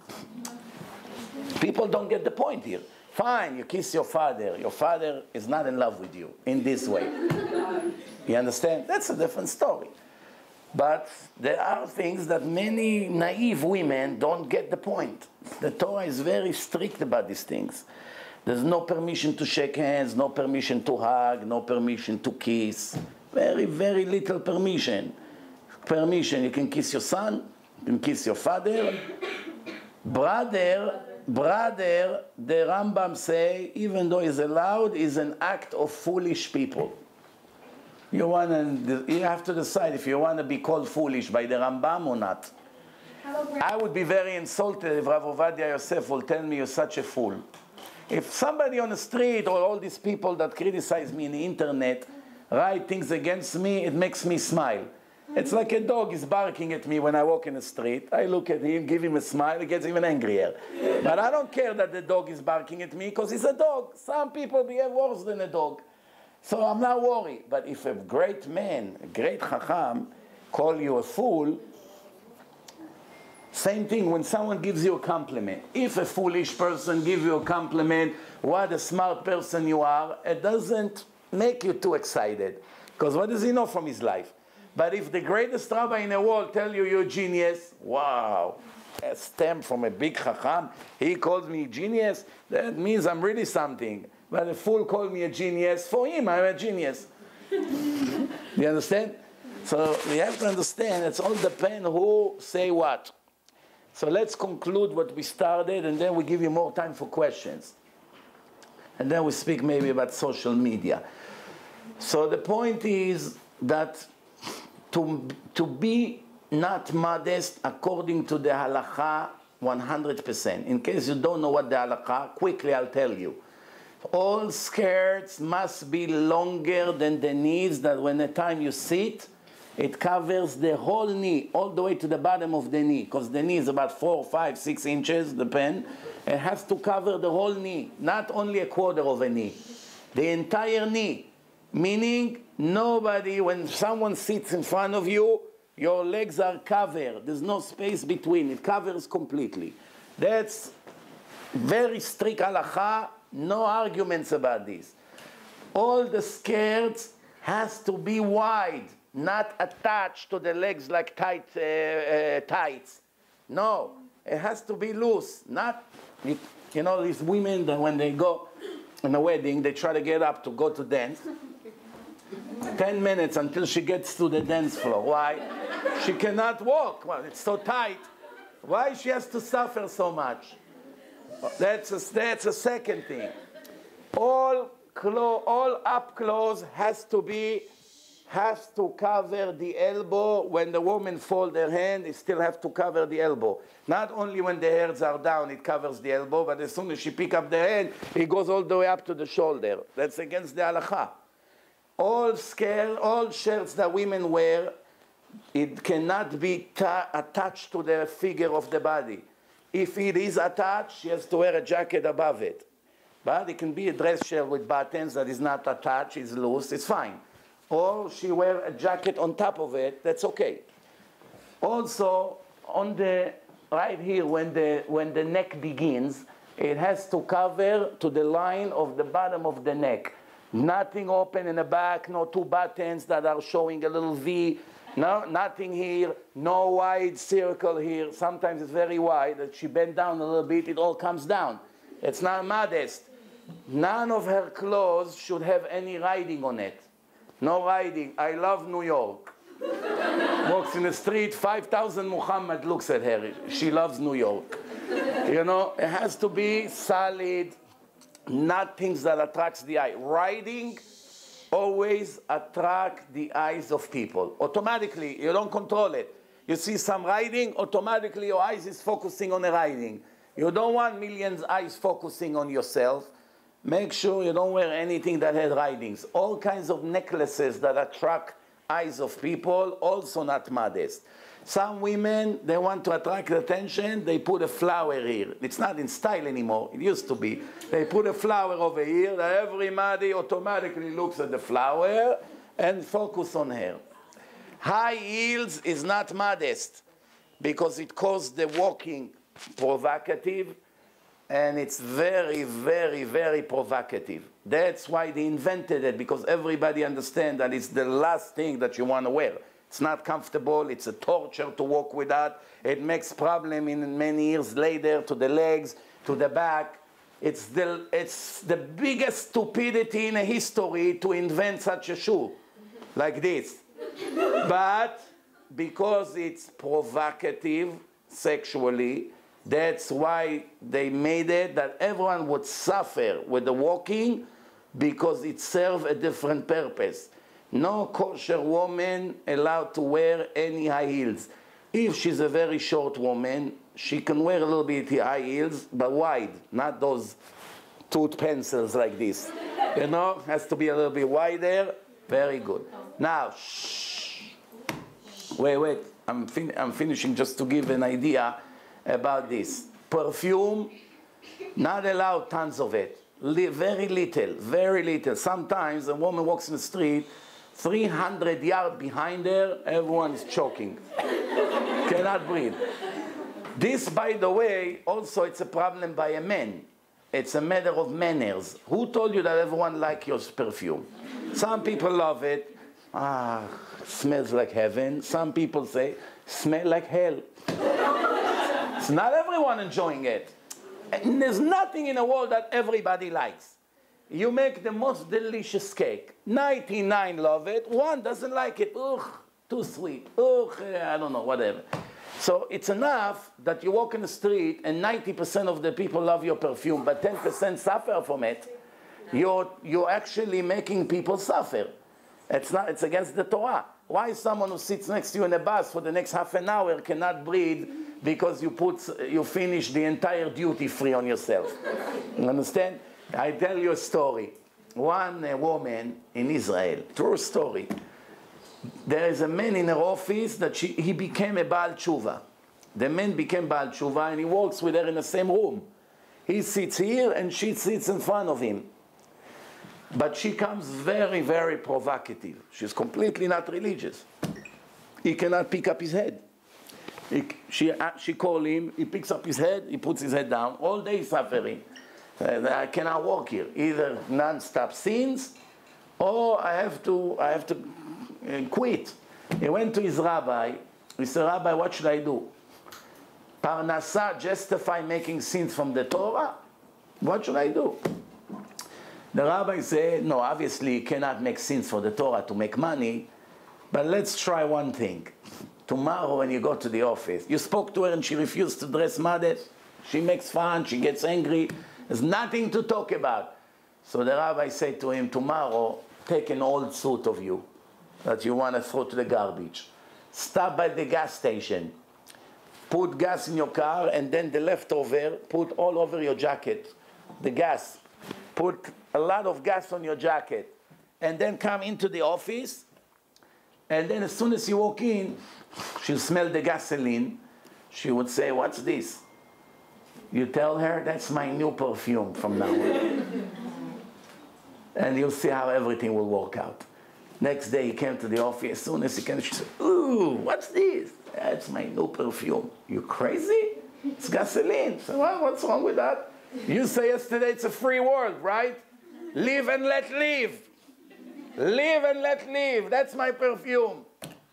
People don't get the point here. Fine, you kiss your father. Your father is not in love with you in this way. You understand? That's a different story. But there are things that many naive women don't get the point. The Torah is very strict about these things. There's no permission to shake hands, no permission to hug, no permission to kiss. Very, very little permission. Permission, you can kiss your son, you can kiss your father. Brother, brother, the Rambam say, even though it's allowed, is an act of foolish people. You want to, you have to decide if you want to be called foolish by the Rambam or not. How about gra- I would be very insulted if Rav Ovadia Yosef will tell me you're such a fool. If somebody on the street or all these people that criticize me in the internet write things against me, it makes me smile. It's like a dog is barking at me when I walk in the street. I look at him, give him a smile, he gets even angrier. But I don't care that the dog is barking at me because he's a dog. Some people behave worse than a dog. So I'm not worried. But if a great man, a great chacham, call you a fool, same thing when someone gives you a compliment. If a foolish person gives you a compliment, what a smart person you are, it doesn't make you too excited. Because what does he know from his life? But if the greatest rabbi in the world tell you you're a genius, wow, a stamp from a big chacham, he calls me genius, that means I'm really something. But a fool called me a genius, for him I'm a genius. You understand? So we have to understand, it's all depends who say what. So let's conclude what we started, and then we give you more time for questions. And then we speak maybe about social media. So the point is that to, to be not modest according to the halakha, one hundred percent. In case you don't know what the halakha, quickly I'll tell you. All skirts must be longer than the knees, that when the time you sit, it covers the whole knee, all the way to the bottom of the knee, because the knee is about four, five, six inches, depend. It has to cover the whole knee, not only a quarter of a knee. The entire knee, meaning nobody, when someone sits in front of you, your legs are covered. There's no space between. It covers completely. That's very strict halakha, no arguments about this. All the skirts has to be wide, not attached to the legs like tight uh, uh, tights. No, it has to be loose. Not, you, you know, these women that when they go in a wedding, they try to get up to go to dance. Ten minutes until she gets to the dance floor. Why? She cannot walk. Well, it's so tight. Why she has to suffer so much? That's a, that's a second thing. All clo- all up clothes has to be has to cover the elbow. When the woman fold her hand, it still have to cover the elbow. Not only when the hairs are down, it covers the elbow, but as soon as she pick up the hand, it goes all the way up to the shoulder. That's against the halakha. All scale, all shirts that women wear, it cannot be ta- attached to the figure of the body. If it is attached, she has to wear a jacket above it. But it can be a dress shirt with buttons that is not attached, it's loose, it's fine. Or she wear a jacket on top of it, that's okay. Also, on the right here, when the when the neck begins, it has to cover to the line of the bottom of the neck. Nothing open in the back, no two buttons that are showing a little V. No, nothing here, no wide circle here. Sometimes it's very wide. That she bent down a little bit, it all comes down. It's not modest. None of her clothes should have any writing on it. No writing. I love New York. Walks in the street, five thousand Muhammad looks at her. She loves New York. You know, it has to be solid, not things that attracts the eye. Writing always attract the eyes of people. Automatically, you don't control it. You see some writing, automatically your eyes is focusing on the writing. You don't want millions eyes focusing on yourself. Make sure you don't wear anything that has writings. All kinds of necklaces that attract eyes of people, also not modest. Some women, they want to attract attention, they put a flower here. It's not in style anymore, it used to be. They put a flower over here, that everybody automatically looks at the flower and focus on her. High heels is not modest because it causes the walking provocative, and it's very, very, very provocative. That's why they invented it, because everybody understands that it's the last thing that you want to wear. It's not comfortable, it's a torture to walk with that. It makes problem in many years later to the legs, to the back. It's the, it's the biggest stupidity in history to invent such a shoe like this. But because it's provocative sexually, that's why they made it that everyone would suffer with the walking, because it serves a different purpose. No kosher woman allowed to wear any high heels. If she's a very short woman, she can wear a little bit high heels, but wide, not those tooth pencils like this. You know, has to be a little bit wider. Very good. Now, shh. Wait, wait. I'm, fin I'm finishing just to give an idea about this. Perfume, not allowed tons of it. Li very little, very little. Sometimes a woman walks in the street, three hundred yards behind her, everyone is choking. Cannot breathe. This, by the way, also it's a problem by a man. It's a matter of manners. Who told you that everyone likes your perfume? Some people love it. Ah, smells like heaven. Some people say, smell like hell. It's not everyone enjoying it. And there's nothing in the world that everybody likes. You make the most delicious cake. ninety-nine love it. One doesn't like it. Ugh, too sweet. Ugh, I don't know, whatever. So it's enough that you walk in the street and ninety percent of the people love your perfume, but ten percent suffer from it. You're, you're actually making people suffer. It's, not, it's against the Torah. Why someone who sits next to you in a bus for the next half an hour cannot breathe because you, put, you finish the entire duty free on yourself? You understand? I tell you a story. One uh, woman in Israel, true story. There is a man in her office that she, he became a Baal Tshuva. The man became Baal Tshuva and he works with her in the same room. He sits here and she sits in front of him. But she comes very, very provocative. She's completely not religious. He cannot pick up his head. He, she, she calls him, he picks up his head, he puts his head down, all day suffering. Uh, I cannot walk here. Either non-stop sins, or I have to, I have to uh, quit. He went to his rabbi. He said, Rabbi, what should I do? Parnasa justify making sins from the Torah? What should I do? The rabbi said, no, obviously you cannot make sins for the Torah to make money, but let's try one thing. Tomorrow when you go to the office, you spoke to her and she refused to dress modest. She makes fun, she gets angry. There's nothing to talk about. So the rabbi said to him, tomorrow, take an old suit of you that you want to throw to the garbage. Stop by the gas station. Put gas in your car, and then the leftover, put all over your jacket. The gas. Put a lot of gas on your jacket. And then come into the office. And then as soon as you walk in, she'll smell the gasoline. She would say, what's this? You tell her, that's my new perfume from now on. And you'll see how everything will work out. Next day he came to the office. As soon as he came, she said, ooh, what's this? That's my new perfume. You crazy? It's gasoline. So well, what's wrong with that? You say yesterday it's a free world, right? Live and let live. Live and let live. That's my perfume.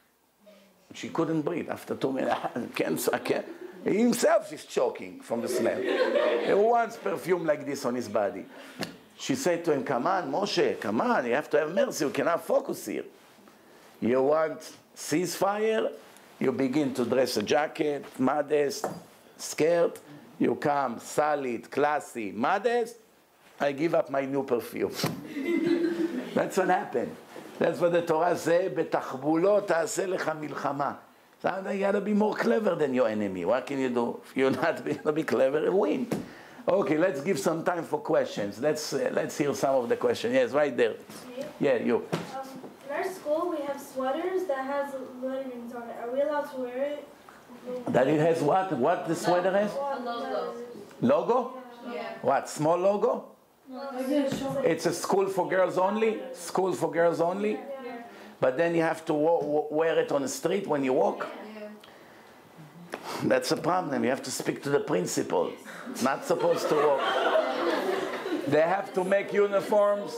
She couldn't breathe after two minutes. I can't, I can't. He himself is choking from the smell. He wants perfume like this on his body. She said to him, come on, Moshe, come on, you have to have mercy, you cannot focus here. You want ceasefire, you begin to dress a jacket, modest, skirt, you come solid, classy, modest, I give up my new perfume. That's what happened. That's what the Torah says, betachbulot ta'aseh lecha milchama. So you got to be more clever than your enemy. What can you do? If you're not going to be clever, you win. Okay, let's give some time for questions. Let's uh, let's hear some of the questions. Yes, right there. Me? Yeah, you. Um, in our school, we have sweaters that has letterings on it. Are we allowed to wear it? That it has what? What the sweater has? What logo. Logo? Yeah. What? Small logo? letters? It's a school for girls only? School for girls only? Yeah. But then you have to wa- wear it on the street when you walk? That's a problem. You have to speak to the principal. It's not supposed to walk. They have to make uniforms.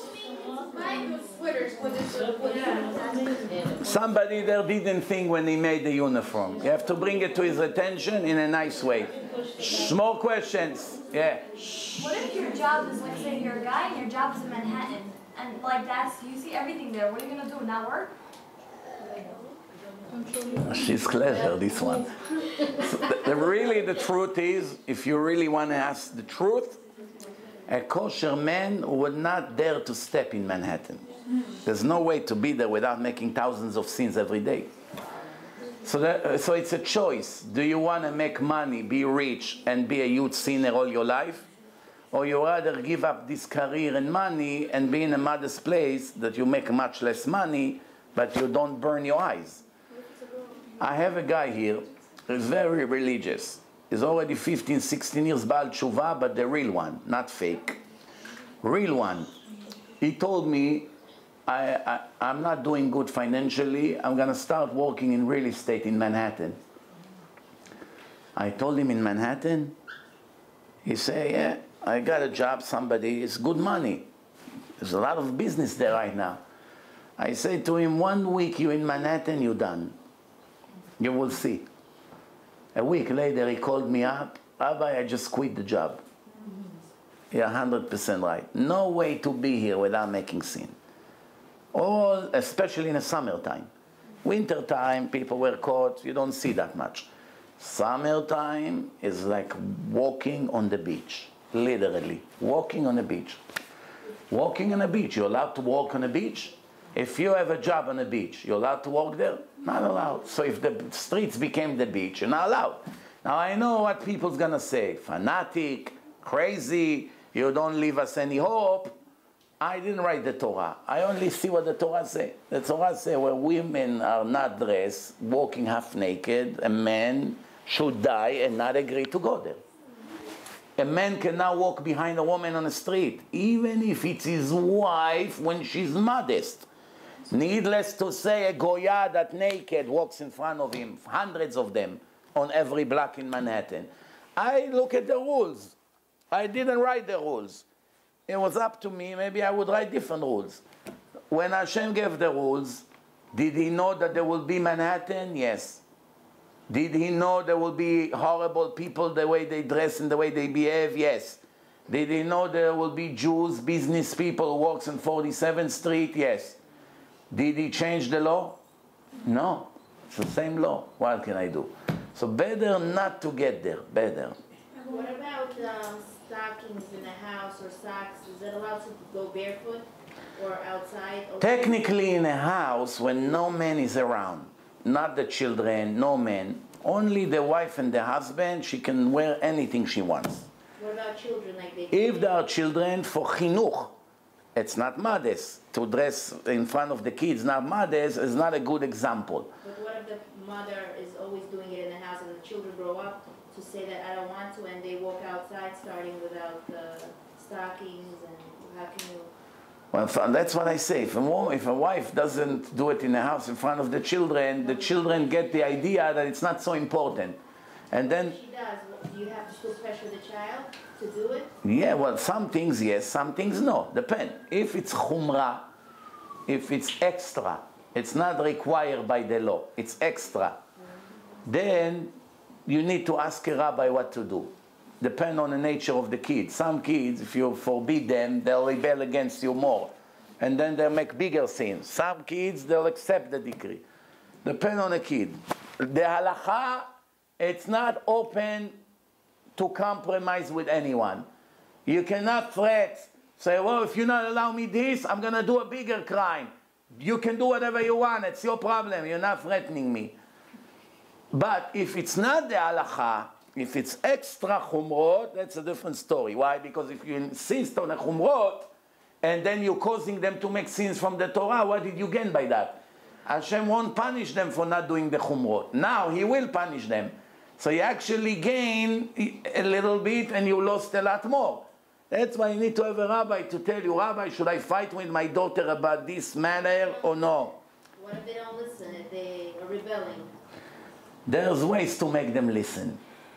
Somebody there didn't think when he made the uniform. You have to bring it to his attention in a nice way. Shh, more questions. Yeah. Shh. What if your job is, like, say you're a guy and your job is in Manhattan, and like that's, you see everything there, what are you gonna do, not work? She's clever, this one. So the, the, really, the truth is, if you really want to ask the truth, a kosher man would not dare to step in Manhattan. There's no way to be there without making thousands of sins every day. So, that, so it's a choice. Do you want to make money, be rich, and be a huge sinner all your life? Or you rather give up this career and money and be in a modest place that you make much less money, but you don't burn your eyes? I have a guy here who's very religious. He's already fifteen, sixteen years Baal Tshuva, but the real one, not fake. Real one. He told me, I, I, I'm not doing good financially. I'm going to start working in real estate in Manhattan. I told him, in Manhattan? He said, yeah, I got a job, somebody, it's good money. There's a lot of business there right now. I said to him, one week you're in Manhattan, you're done. You will see. A week later, he called me up. Rabbi, I just quit the job. You're one hundred percent right. No way to be here without making sin. All, especially in the summertime. Wintertime, people were caught. You don't see that much. Summertime is like walking on the beach. Literally. Walking on the beach. Walking on the beach. You're allowed to walk on the beach? If you have a job on the beach, you're allowed to walk there? Not allowed. So if the streets became the beach, you're not allowed. Now I know what people's gonna say. Fanatic, crazy, you don't leave us any hope. I didn't write the Torah. I only see what the Torah says. The Torah says where women are not dressed, walking half naked, a man should die and not agree to go there. A man cannot walk behind a woman on the street, even if it's his wife when she's modest. Needless to say, a Goya that naked walks in front of him, hundreds of them, on every block in Manhattan. I look at the rules. I didn't write the rules. It was up to me, maybe I would write different rules. When Hashem gave the rules, did he know that there will be Manhattan? Yes. Did he know there will be horrible people, the way they dress and the way they behave? Yes. Did he know there will be Jews, business people who walks on forty-seventh Street? Yes. Did he change the law? No. It's the same law. What can I do? So better not to get there. Better. What about um, stockings in the house or socks? Is it allowed to go barefoot or outside? Or Technically in a house when no man is around, not the children, no man, only the wife and the husband, she can wear anything she wants. What about children? Like they If there are children, for chinuch, it's not modest. To dress in front of the kids, not modest, is not a good example. But what if the mother is always doing it in the house and the children grow up to say that I don't want to, and they walk outside starting without the stockings, and how can you? Well, that's what I say. If a, woman, if a wife doesn't do it in the house in front of the children, the children get the idea that it's not so important. And then... If she does, do you have to still pressure the child to do it? Yeah, well, some things yes, some things no. Depend. If it's chumrah, if it's extra, it's not required by the law, it's extra, then you need to ask a rabbi what to do. Depend on the nature of the kids. Some kids, if you forbid them, they'll rebel against you more. And then they'll make bigger sins. Some kids, they'll accept the decree. Depend on the kid. The halacha, it's not open to compromise with anyone. You cannot threat, say, well, if you not allow me this, I'm going to do a bigger crime. You can do whatever you want. It's your problem. You're not threatening me. But if it's not the halacha, if it's extra chumrot, that's a different story. Why? Because if you insist on a chumrot, and then you're causing them to make sins from the Torah, what did you gain by that? Hashem won't punish them for not doing the chumrot. Now He will punish them. So you actually gain a little bit and you lost a lot more. That's why you need to have a rabbi to tell you, Rabbi, should I fight with my daughter about this matter or no? What if they don't listen, if they are rebelling? There's ways to make them listen.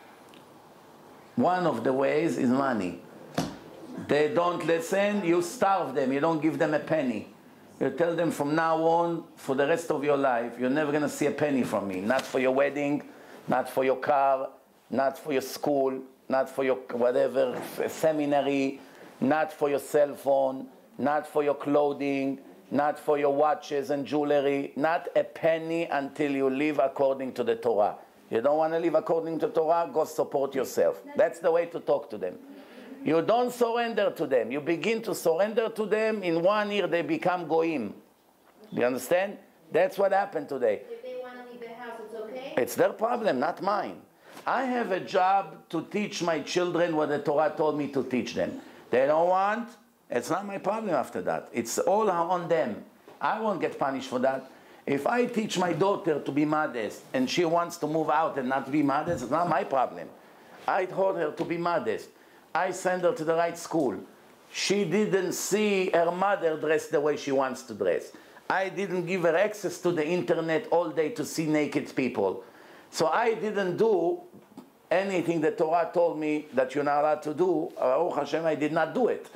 One of the ways is money. They don't listen, you starve them, you don't give them a penny. You tell them from now on, for the rest of your life, you're never going to see a penny from me. Not for your wedding, not for your car, not for your school, not for your whatever, seminary, not for your cell phone, not for your clothing, not for your watches and jewelry, not a penny until you live according to the Torah. You don't want to live according to Torah, go support yourself. That's the way to talk to them. You don't surrender to them. You begin to surrender to them. In one year, they become goyim. Do you understand? That's what happened today. If they want to leave the house, it's okay? It's their problem, not mine. I have a job to teach my children what the Torah told me to teach them. They don't want, it's not my problem after that. It's all on them. I won't get punished for that. If I teach my daughter to be modest and she wants to move out and not be modest, it's not my problem. I taught her to be modest. I sent her to the right school. She didn't see her mother dress the way she wants to dress. I didn't give her access to the internet all day to see naked people. So I didn't do anything the Torah told me that you're not allowed to do. Baruch Hashem, I did not do it.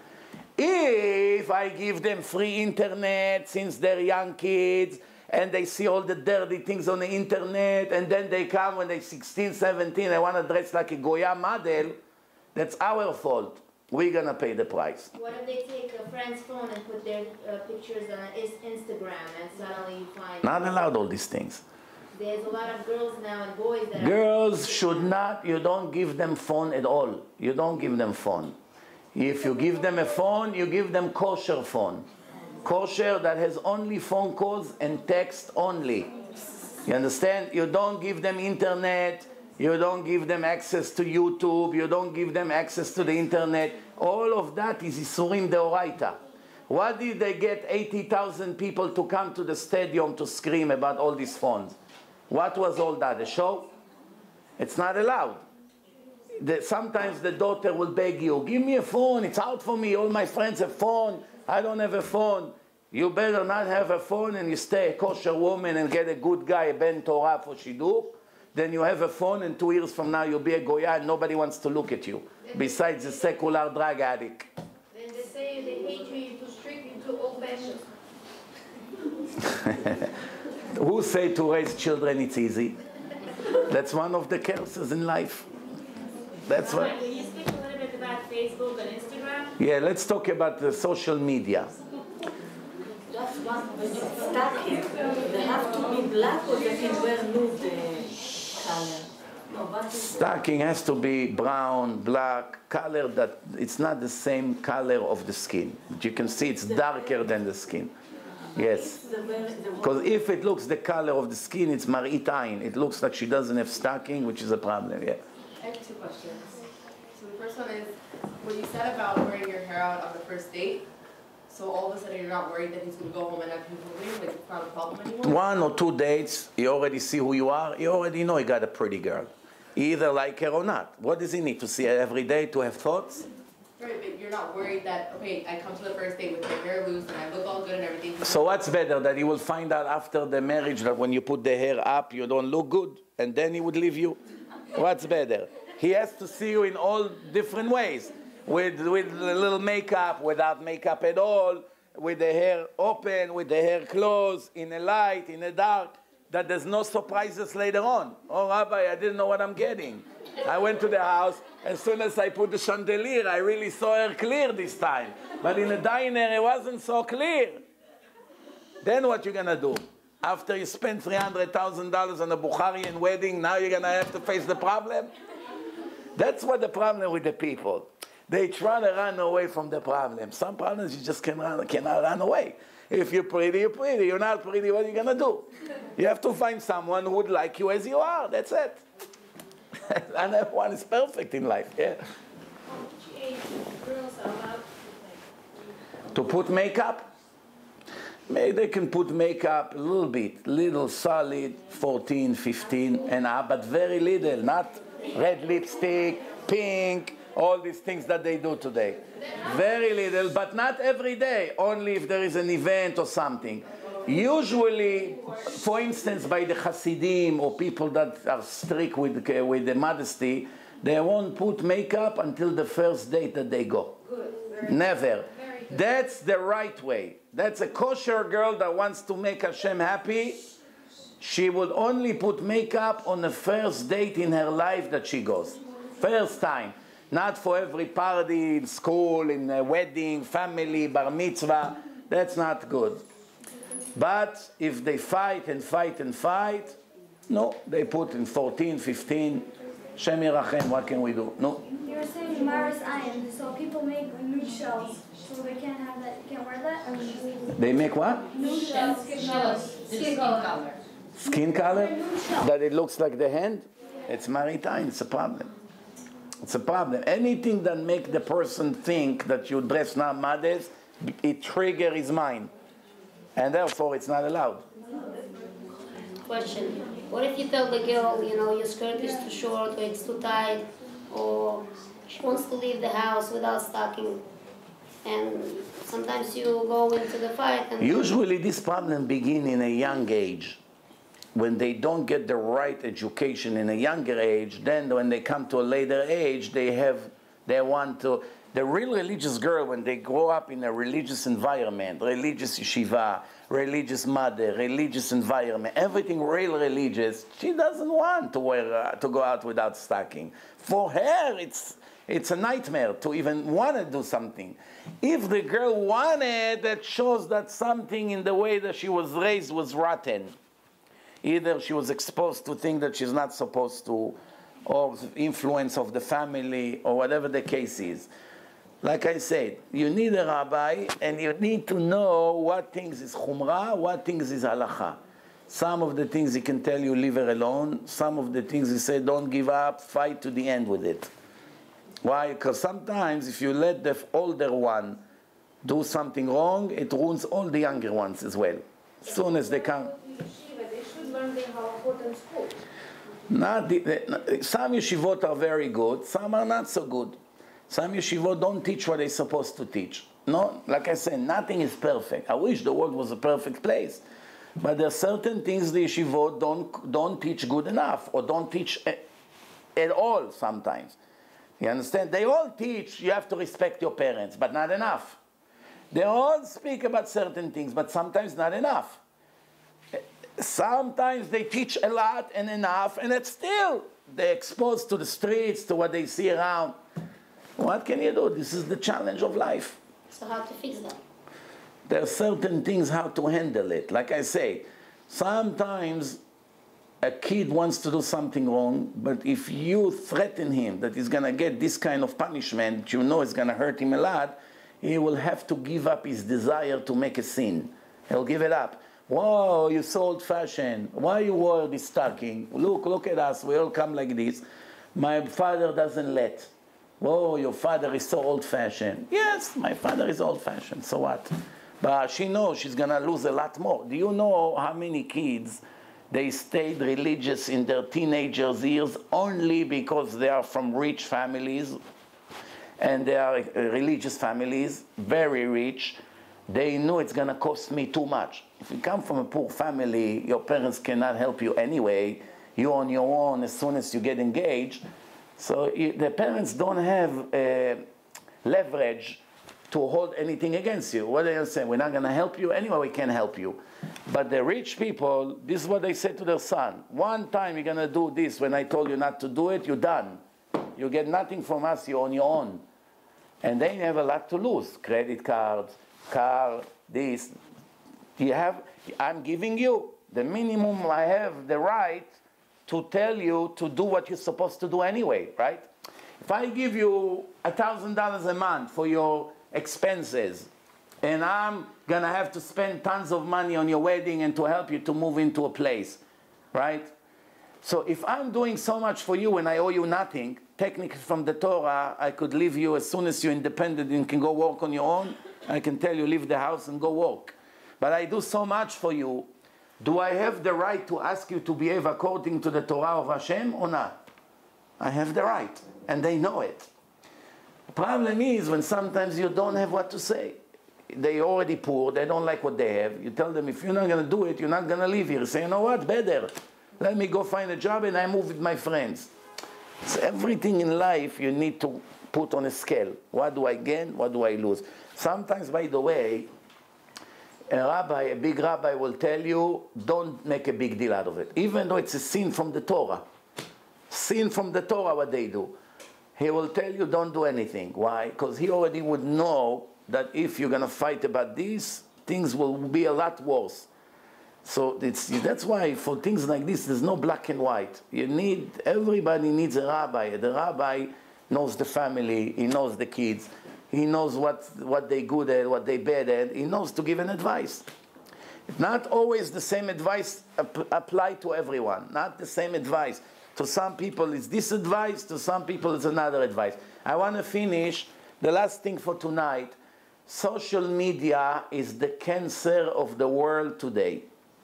If I give them free internet since they're young kids, and they see all the dirty things on the internet, and then they come when they're sixteen, seventeen, they want to dress like a Goya model, that's our fault. We're going to pay the price. What if they take a friend's phone and put their uh, pictures on is- Instagram and suddenly you find... Not allowed all these things. There's a lot of girls now and boys that Girls should not, you don't give them phone at all. You don't give them phone. If you give them a phone, you give them kosher phone. Kosher that has only phone calls and text only. You understand? You don't give them internet. You don't give them access to YouTube. You don't give them access to the internet. All of that is Isurim Deoraita. What did they get eighty thousand people to come to the stadium to scream about all these phones? What was all that? A show? It's not allowed. The, sometimes the daughter will beg you, give me a phone, it's out for me, all my friends have phone, I don't have a phone. You better not have a phone and you stay a kosher woman and get a good guy, a Ben Torah for Shidduch. Then you have a phone and two years from now you'll be a Goya and nobody wants to look at you, besides a secular drug addict. Then they say they hate you, you're too strict, you're too old-fashioned. Who say to raise children it's easy? That's one of the curses in life. That's what. Can you speak a little bit about Facebook and Instagram? Yeah, let's talk about the social media. Just one question. Stacking, they have to be black or they can wear nude color? No, what is Stocking has to be brown, black, color that it's not the same color of the skin. But you can see it's darker than the skin. Yes. the wear, the Because if it looks the color of the skin, it's marit ayin. It looks like she doesn't have stocking, which is a problem. Yeah. I have two questions. So the first one is, what you said about wearing your hair out on the first date, so all of a sudden you're not worried that he's going to go home and not be moving, like it's not a problem anymore? One or two dates, you already see who you are. You already know you got a pretty girl. You either like her or not. What does he need to see her every day to have thoughts? Right, but you're not worried that, okay, I come to the first date with my hair loose and I look all good and everything. So what's better, that he will find out after the marriage that when you put the hair up, you don't look good, and then he would leave you? What's better? He has to see you in all different ways, with, with a little makeup, without makeup at all, with the hair open, with the hair closed, in the light, in the dark, that there's no surprises later on. Oh, Rabbi, I didn't know what I'm getting. I went to the house, as soon as I put the chandelier, I really saw her clear this time. But in the diner, it wasn't so clear. Then what you gonna do? After you spend three hundred thousand dollars on a Bukharian wedding, now you're gonna have to face the problem? That's what the problem with the people. They try to run away from the problem. Some problems you just can run, cannot run away. If you're pretty, you're pretty. You're not pretty, what are you gonna do? You have to find someone who would like you as you are. That's it. And everyone is perfect in life, yeah. Which age girls are allowed To to put makeup, maybe they can put makeup a little bit, little solid, fourteen, fifteen and up, but very little, not red lipstick, pink, all these things that they do today. Very little, but not every day, only if there is an event or something. Usually, for instance, by the Hasidim or people that are strict with, uh, with the modesty, they won't put makeup until the first date that they go. Good. Never. That's the right way. That's a kosher girl that wants to make Hashem happy. She will only put makeup on the first date in her life that she goes. First time. Not for every party, in school, in a wedding, family, bar mitzvah. That's not good. But if they fight and fight and fight, no, they put in fourteen, fifteen. Shem Yirachem, what can we do? No. You were saying Maris iron, so people make nude shells, so they can't have that, you can't wear that? I mean, They make what? nude shells. Shells, skin color. Skin color? That it looks like the hand? It's maritime, it's a problem. It's a problem. Anything that make the person think that you dress not modest, it trigger his mind. And therefore it's not allowed. Question. What if you tell the girl, you know, your skirt is too short or it's too tight, or she wants to leave the house without stocking, and sometimes you go into the fight and... Usually this problem begin in a young age. When they don't get the right education in a younger age, then when they come to a later age, they have, they want to, the real religious girl, when they grow up in a religious environment, religious yeshiva, religious mother, religious environment, everything real religious, she doesn't want to wear, uh, to go out without stocking. For her, it's, it's a nightmare to even want to do something. If the girl wanted, that shows that something in the way that she was raised was rotten. Either she was exposed to things that she's not supposed to, or influence of the family, or whatever the case is. Like I said, you need a rabbi, and you need to know what things is chumrah, what things is halacha. Some of the things he can tell you, leave her alone. Some of the things he said, don't give up, fight to the end with it. Why? Because sometimes if you let the older one do something wrong, it ruins all the younger ones as well. As soon as they come. Not the, the, some yeshivot are very good, some are not so good. Some yeshivot don't teach what they're supposed to teach. No, like I said, nothing is perfect. I wish the world was a perfect place. But there are certain things the yeshivot don't, don't teach good enough, or don't teach at, at all sometimes. You understand? They all teach you have to respect your parents, but not enough. They all speak about certain things, but sometimes not enough. Sometimes they teach a lot and enough, and it's still they're exposed to the streets, to what they see around. What can you do? This is the challenge of life. So how to fix that? There are certain things how to handle it. Like I say, sometimes a kid wants to do something wrong, but if you threaten him that he's going to get this kind of punishment, you know it's going to hurt him a lot, he will have to give up his desire to make a sin. He'll give it up. Whoa, you're so old-fashioned. Why you wore this stocking? Look, look at us. We all come like this. My father doesn't let. Whoa, your father is so old-fashioned. Yes, my father is old-fashioned. So what? But she knows she's going to lose a lot more. Do you know how many kids, they stayed religious in their teenagers' years only because they are from rich families, and they are religious families, very rich. They knew it's going to cost me too much. If you come from a poor family, your parents cannot help you anyway. You're on your own as soon as you get engaged. So you, the parents don't have uh, leverage to hold anything against you. What are they saying? We're not going to help you. Anyway, we can't help you. But the rich people, this is what they say to their son. One time you're going to do this. When I told you not to do it, you're done. You get nothing from us. You're on your own. And they have a lot to lose. Credit cards, car, this. You have, I'm giving you the minimum. I have the right to tell you to do what you're supposed to do anyway, right? If I give you a thousand dollars a month for your expenses, and I'm gonna have to spend tons of money on your wedding and to help you to move into a place, right? So if I'm doing so much for you and I owe you nothing, technically from the Torah, I could leave you as soon as you're independent and can go work on your own. I can tell you, leave the house and go work. But I do so much for you. Do I have the right to ask you to behave according to the Torah of Hashem or not? I have the right, and they know it. The problem is when sometimes you don't have what to say. They're already poor, they don't like what they have. You tell them, if you're not going to do it, you're not going to live here. You say, you know what, better. Let me go find a job and I move with my friends. So everything in life you need to put on a scale. What do I gain? What do I lose? Sometimes, by the way, a rabbi, a big rabbi will tell you, don't make a big deal out of it. Even though it's a sin from the Torah. Sin from the Torah, what they do. He will tell you, don't do anything. Why? Because he already would know that if you're going to fight about this, things will be a lot worse. So it's, that's why for things like this, there's no black and white. You need, everybody needs a rabbi. The rabbi knows the family, he knows the kids, he knows what, what they good at, what they bad at, he knows to give an advice. Not always the same advice ap- apply to everyone, not the same advice. To some people it's this advice, to some people it's another advice. I want to finish, the last thing for tonight. Social media is the cancer of the world today.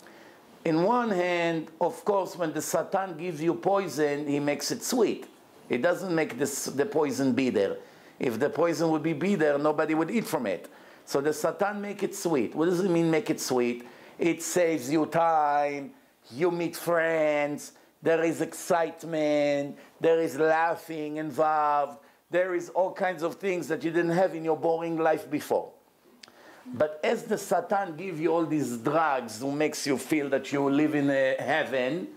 In one hand, of course, when the Satan gives you poison, he makes it sweet. It doesn't make this, the poison bitter. If the poison would be bitter, nobody would eat from it. So the Satan make it sweet. What does it mean make it sweet? It saves you time, you meet friends, there is excitement, there is laughing involved, there is all kinds of things that you didn't have in your boring life before. But as the Satan gives you all these drugs who makes you feel that you live in a heaven,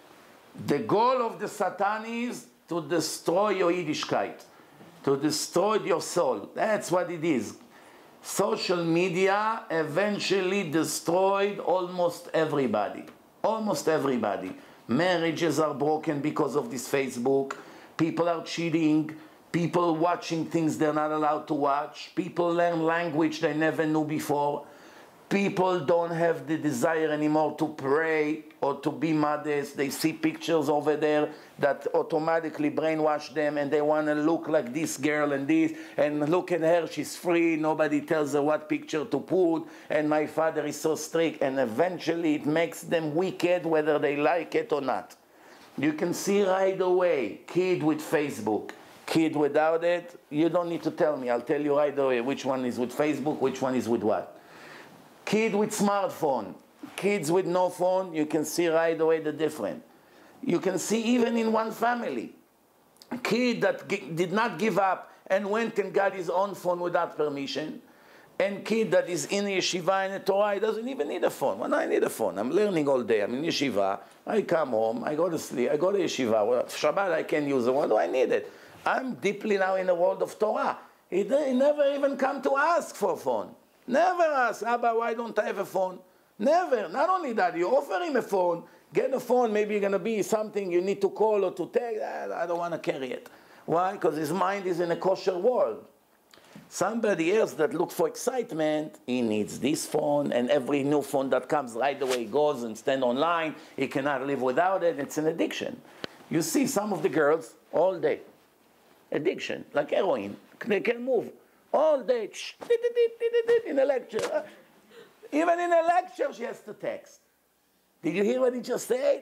the goal of the Satan is to destroy your Yiddishkeit, to destroy your soul. That's what it is. Social media eventually destroyed almost everybody. Almost everybody. Marriages are broken because of this Facebook. People are cheating. People watching things they're not allowed to watch. People learn language they never knew before. People don't have the desire anymore to pray or to be modest. They see pictures over there that automatically brainwash them, and they want to look like this girl and this, and look at her, she's free, nobody tells her what picture to put, and my father is so strict, and eventually it makes them wicked whether they like it or not. You can see right away, kid with Facebook, kid without it, you don't need to tell me, I'll tell you right away which one is with Facebook, which one is with what. Kid with smartphone, kids with no phone, you can see right away the difference. You can see even in one family, a kid that g- did not give up and went and got his own phone without permission, and kid that is in yeshiva in the Torah, he doesn't even need a phone. Well, I need a phone. I'm learning all day. I'm in yeshiva. I come home. I go to sleep. I go to yeshiva. Well, Shabbat I can use it. Why do I need it? I'm deeply now in the world of Torah. He, he never even come to ask for a phone. Never ask, Abba, why don't I have a phone? Never. Not only that, you offer him a phone, get a phone, maybe you're going to be something you need to call or to take. I don't want to carry it. Why? Because his mind is in a kosher world. Somebody else that looks for excitement, he needs this phone, and every new phone that comes right away goes and stand online. He cannot live without it. It's an addiction. You see some of the girls all day. Addiction, like heroin. They can move. All day, in a lecture. Even in a lecture, she has to text. Did you hear what he just said?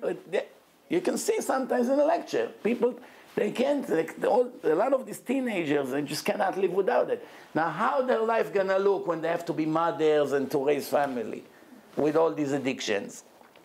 You can see sometimes in a lecture, people, they can't, they, all, a lot of these teenagers, they just cannot live without it. Now, how their life gonna look when they have to be mothers and to raise family with all these addictions?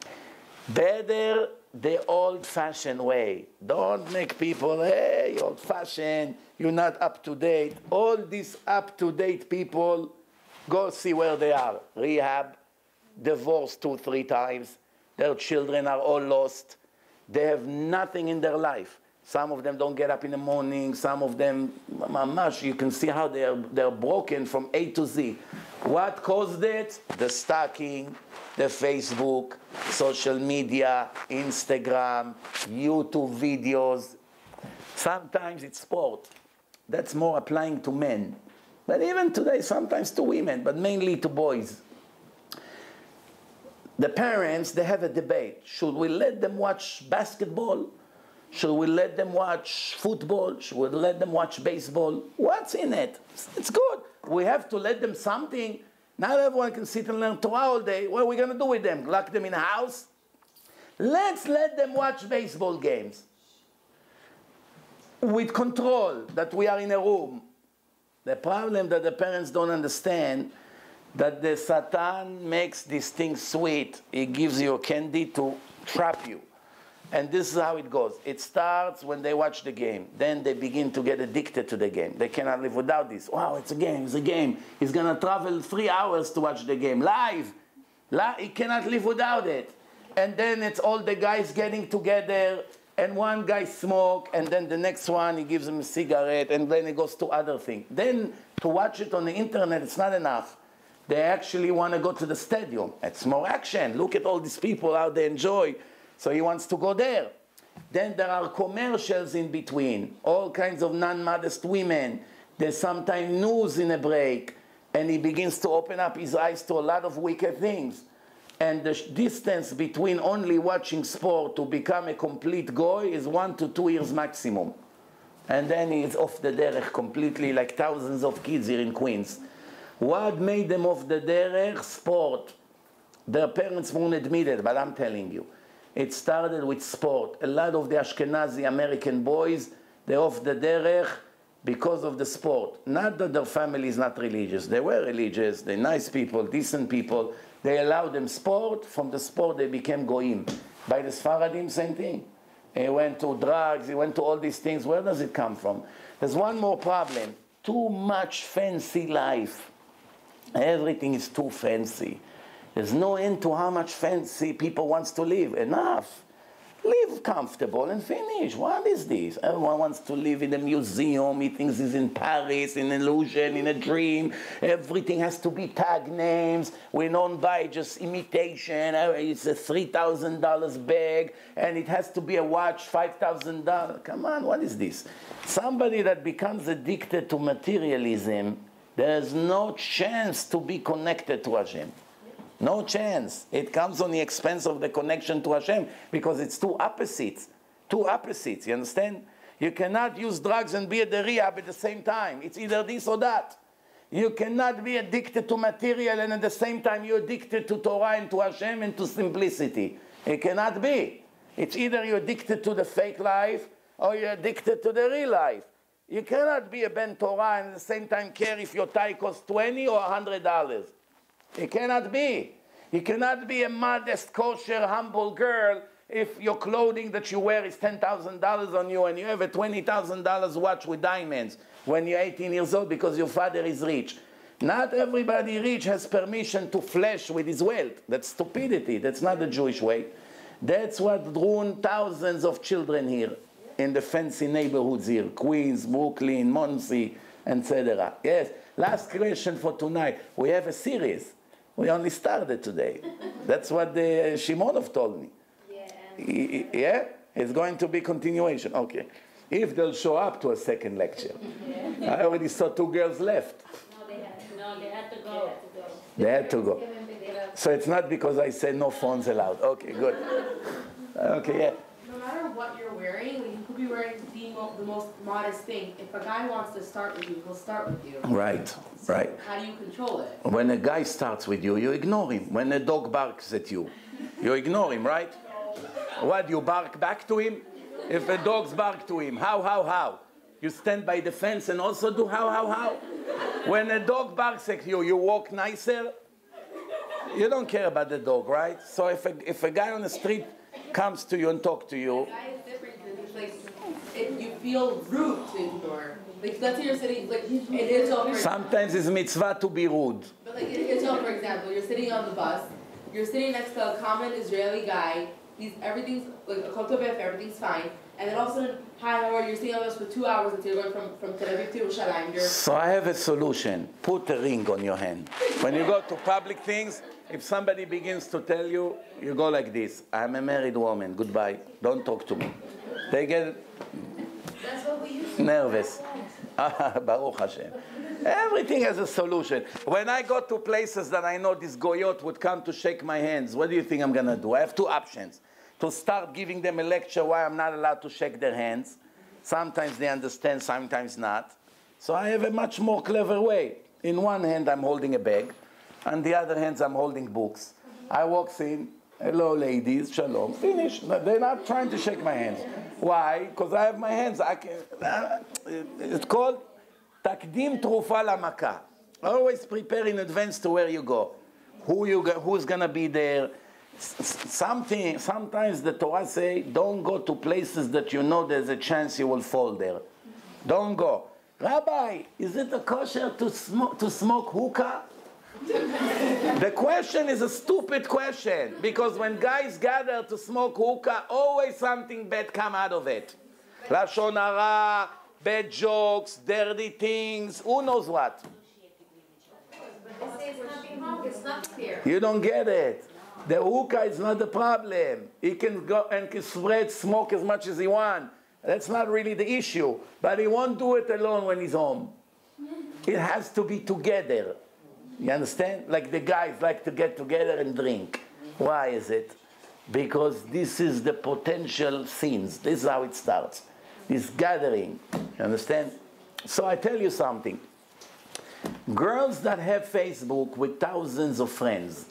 Better the old-fashioned way. Don't make people, hey, old-fashioned, you're not up-to-date. All these up-to-date people, go see where they are. Rehab, divorced two, three times. Their children are all lost. They have nothing in their life. Some of them don't get up in the morning. Some of them, mamash, you can see how they're, they're broken from A to Z. What caused it? The stalking, the Facebook, social media, Instagram, YouTube videos. Sometimes it's sport. That's more applying to men. But even today, sometimes to women, but mainly to boys. The parents, they have a debate. Should we let them watch basketball? Should we let them watch football? Should we let them watch baseball? What's in it? It's good. We have to let them something. Not everyone can sit and learn Torah all day. What are we going to do with them? Lock them in a house? Let's let them watch baseball games. With control, that we are in a room. The problem that the parents don't understand, that the Satan makes this thing sweet. He gives you a candy to trap you. And this is how it goes. It starts when they watch the game. Then they begin to get addicted to the game. They cannot live without this. Wow, it's a game, it's a game. He's going to travel three hours to watch the game. Live. He cannot live without it. And then it's all the guys getting together, and one guy smoke, and then the next one, he gives him a cigarette, and then he goes to other things. Then to watch it on the internet, it's not enough. They actually want to go to the stadium. It's more action. Look at all these people, how they enjoy. So he wants to go there. Then there are commercials in between, all kinds of non-modest women. There's sometimes news in a break, and he begins to open up his eyes to a lot of wicked things. And the distance between only watching sport to become a complete goy is one to two years maximum. And then he's off the derech completely, like thousands of kids here in Queens. What made them off the derech? Sport. Their parents won't admit it, but I'm telling you. It started with sport. A lot of the Ashkenazi American boys, they're off the derech because of the sport. Not that their family is not religious. They were religious, they're nice people, decent people. They allowed them sport. From the sport, they became goyim. By the Sfaradim, same thing. He went to drugs, he went to all these things. Where does it come from? There's one more problem. Too much fancy life. Everything is too fancy. There's no end to how much fancy people wants to live. Enough. Live comfortable and finish. What is this? Everyone wants to live in a museum. He thinks he's in Paris, in an illusion, in a dream. Everything has to be tag names. We don't buy just imitation. It's a three thousand dollars bag, and it has to be a watch, five thousand dollars. Come on, what is this? Somebody that becomes addicted to materialism, there's no chance to be connected to Hashem. No chance. It comes on the expense of the connection to Hashem because it's two opposites. Two opposites, you understand? You cannot use drugs and be at the rehab at the same time. It's either this or that. You cannot be addicted to material and at the same time you're addicted to Torah and to Hashem and to simplicity. It cannot be. It's either you're addicted to the fake life or you're addicted to the real life. You cannot be a Ben Torah and at the same time care if your tie costs twenty or one hundred dollars. It cannot be. You cannot be a modest, kosher, humble girl if your clothing that you wear is ten thousand dollars on you and you have a twenty thousand dollars watch with diamonds when you're eighteen years old because your father is rich. Not everybody rich has permission to flash with his wealth. That's stupidity. That's not the Jewish way. That's what ruined thousands of children here in the fancy neighborhoods here. Queens, Brooklyn, Monsey, et cetera. Yes. Last question for tonight. We have a series. We only started today. That's what the Shimonov told me. Yeah. Yeah? It's going to be continuation. Okay. If they'll show up to a second lecture. Yeah. I already saw two girls left. No, they had to, no, they had to go. They had to go. So it's not because I said no phones allowed. Okay, good. Okay, yeah. No matter what you're wearing, you could be wearing the, mo the most modest thing. If a guy wants to start with you, he'll start with you. Right, so right. How do you control it? When a guy starts with you, you ignore him. When a dog barks at you, you ignore him, right? What, you bark back to him? If a dog's bark to him, how, how, how? You stand by the fence and also do how, how, how? When a dog barks at you, you walk nicer? You don't care about the dog, right? So if a, if a guy on the street comes to you and talk to you. The guy is different because like, if you feel rude to ignore. Like, let's say you're sitting, like, in Israel, sometimes it's mitzvah to be rude. But like in Israel, for example, you're sitting on the bus, you're sitting next to a common Israeli guy, he's, everything's, like, a kol tovef, everything's fine, and then all of a sudden, hi, how are you? You're sitting on the bus for two hours until you're going from, from Tel Aviv to Yerushalayim. So I have a solution. Put a ring on your hand. When you go to public things, if somebody begins to tell you, you go like this. I'm a married woman. Goodbye. Don't talk to me. They get That's what we used to nervous. Baruch Hashem. Everything has a solution. When I go to places that I know this goyot would come to shake my hands, what do you think I'm going to do? I have two options. To start giving them a lecture why I'm not allowed to shake their hands. Sometimes they understand, sometimes not. So I have a much more clever way. In one hand, I'm holding a bag. On the other hand, I'm holding books. I walk in, hello ladies, shalom, finish. They're not trying to shake my hands. Why? Because I have my hands. I can, uh, it's called takdim trufa lamaka. Always prepare in advance to where you go. Who you go, who's going to be there. Something, sometimes the Torah say, don't go to places that you know there's a chance you will fall there. Don't go. Rabbi, is it a kosher to, sm to smoke hookah? The question is a stupid question, because when guys gather to smoke hookah, always something bad come out of it. Lashon hara, bad jokes, dirty things, who knows what? But they say it's nothing wrong, it's not clear. You don't get it. The hookah is not the problem. He can go and can spread smoke as much as he wants. That's not really the issue. But he won't do it alone when he's home. It has to be together. You understand? Like the guys like to get together and drink. Why is it? Because this is the potential sins. This is how it starts. This gathering. You understand? So I tell you something. Girls that have Facebook with thousands of friends.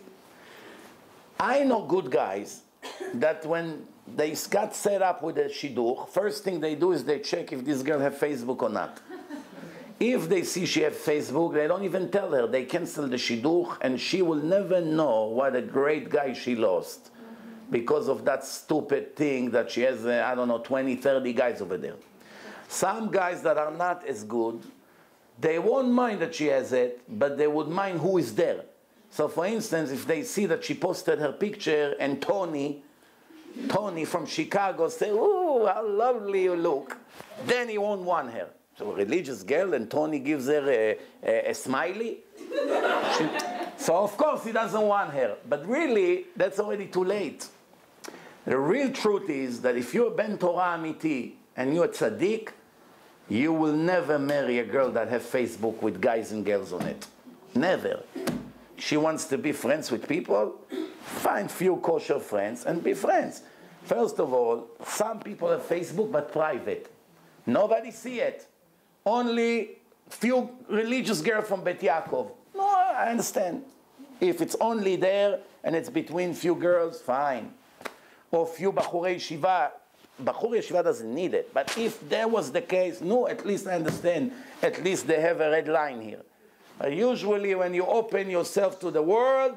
I know good guys that when they got set up with a shidduch, first thing they do is they check if this girl have Facebook or not. If they see she has Facebook, they don't even tell her. They cancel the shidduch, and she will never know what a great guy she lost because of that stupid thing that she has, uh, I don't know, twenty, thirty guys over there. Some guys that are not as good, they won't mind that she has it, but they would mind who is there. So for instance, if they see that she posted her picture and Tony, Tony from Chicago say, "Ooh, how lovely you look," then he won't want her. So a religious girl and Tony gives her a, a, a smiley. She, so of course he doesn't want her. But really, that's already too late. The real truth is that if you're Ben Torah Amiti and you're a tzaddik, you will never marry a girl that has Facebook with guys and girls on it. Never. She wants to be friends with people, find few kosher friends and be friends. First of all, some people have Facebook but private. Nobody see it. Only few religious girls from Bet Yaakov. No, I understand. If it's only there and it's between few girls, fine. Or few Bachurei Yeshiva. Bachur Yeshiva doesn't need it. But if there was the case, no, at least I understand. At least they have a red line here. Uh, usually when you open yourself to the world,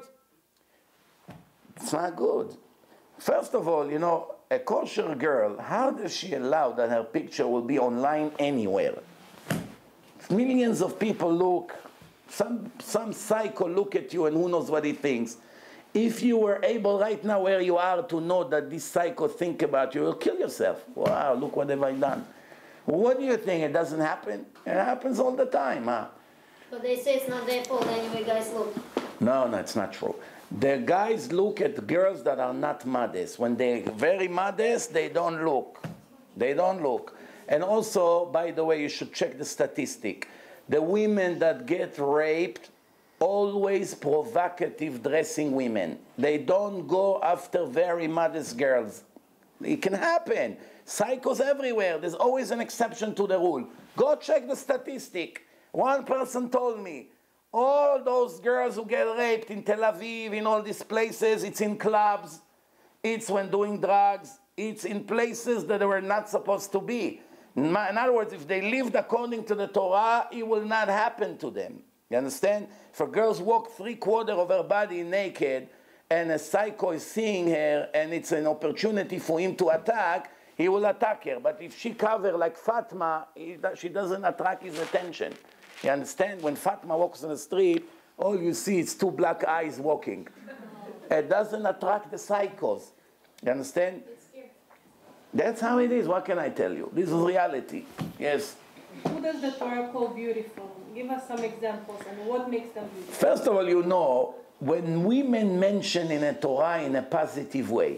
it's not good. First of all, you know, a kosher girl, how does she allow that her picture will be online anywhere? Millions of people look, some, some psycho look at you and who knows what he thinks. If you were able right now where you are to know that this psycho think about you, you'll kill yourself. Wow, look what have I done. What do you think? It doesn't happen? It happens all the time, huh? But they say it's not their fault anyway, guys, look. No, no, it's not true. The guys look at girls that are not modest. When they're very modest, they don't look. They don't look. And also, by the way, you should check the statistic. The women that get raped, always provocative dressing women. They don't go after very modest girls. It can happen. Psychos everywhere. There's always an exception to the rule. Go check the statistic. One person told me, all those girls who get raped in Tel Aviv, in all these places, it's in clubs, it's when doing drugs, it's in places that they were not supposed to be. In other words, if they lived according to the Torah, it will not happen to them. You understand? If a girl walks three quarters of her body naked, and a psycho is seeing her, and it's an opportunity for him to attack, he will attack her. But if she covers like Fatma, he, she doesn't attract his attention. You understand? When Fatma walks on the street, all you see is two black eyes walking. It doesn't attract the psychos. You understand? That's how it is. What can I tell you? This is reality. Yes? Who does the Torah call beautiful? Give us some examples and what makes them beautiful. First of all, you know, when women mention in a Torah in a positive way,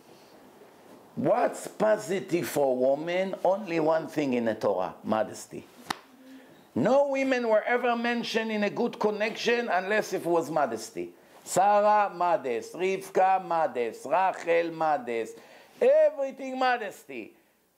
what's positive for a woman? Only one thing in the Torah, modesty. No women were ever mentioned in a good connection unless if it was modesty. Sarah, modest. Rivka, modest. Rachel, modest. Everything modesty.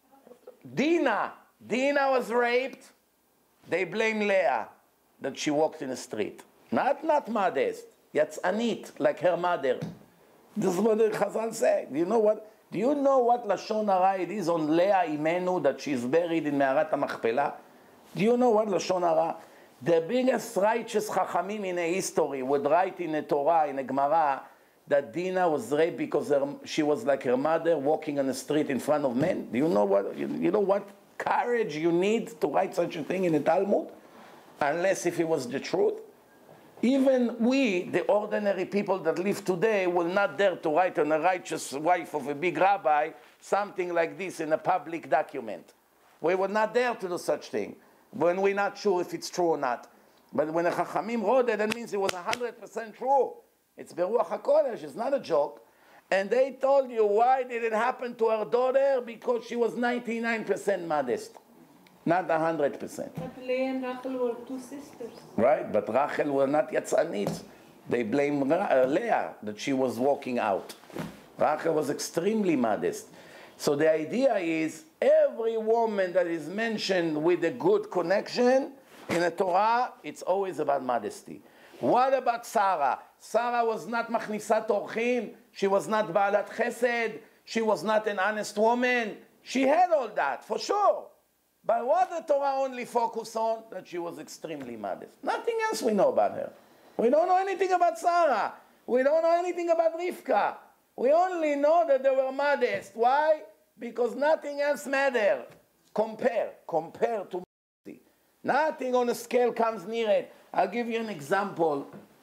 Dina. Dina was raped. They blame Leah that she walked in the street. Not, not modest. Yatzanit, like her mother. This is what the Chazal say. Do you know what? Do you know what Lashon Hara it is on Leah Imenu that she's buried in Me'arat HaMachpelah? Do you know what Lashon Hara? The biggest righteous Chachamim in a history would write in a Torah, in a Gemara, that Dina was raped because her, she was like her mother walking on the street in front of men. Do you know what? You, you know what courage you need to write such a thing in the Talmud? Unless if it was the truth. Even we, the ordinary people that live today, will not dare to write on a righteous wife of a big rabbi something like this in a public document. We would not dare to do such thing when we're not sure if it's true or not. But when the Chachamim wrote it, that means it was one hundred percent true. It's Beruach HaKodesh, it's not a joke. And they told you why did it happen to her daughter? Because she was ninety-nine percent modest, not one hundred percent. But Leah and Rachel were two sisters. Right, but Rachel were not yatzanit. They blame Ra- uh, Leah that she was walking out. Rachel was extremely modest. So the idea is every woman that is mentioned with a good connection in the Torah, it's always about modesty. What about Sarah? Sarah was not machnisat orchim. She was not ba'alat chesed. She was not an honest woman. She had all that, for sure. But what the Torah only focus on? That she was extremely modest. Nothing else we know about her. We don't know anything about Sarah. We don't know anything about Rivka. We only know that they were modest. Why? Because nothing else matters. Compare. Compare to modesty. Nothing on a scale comes near it. I'll give you an example.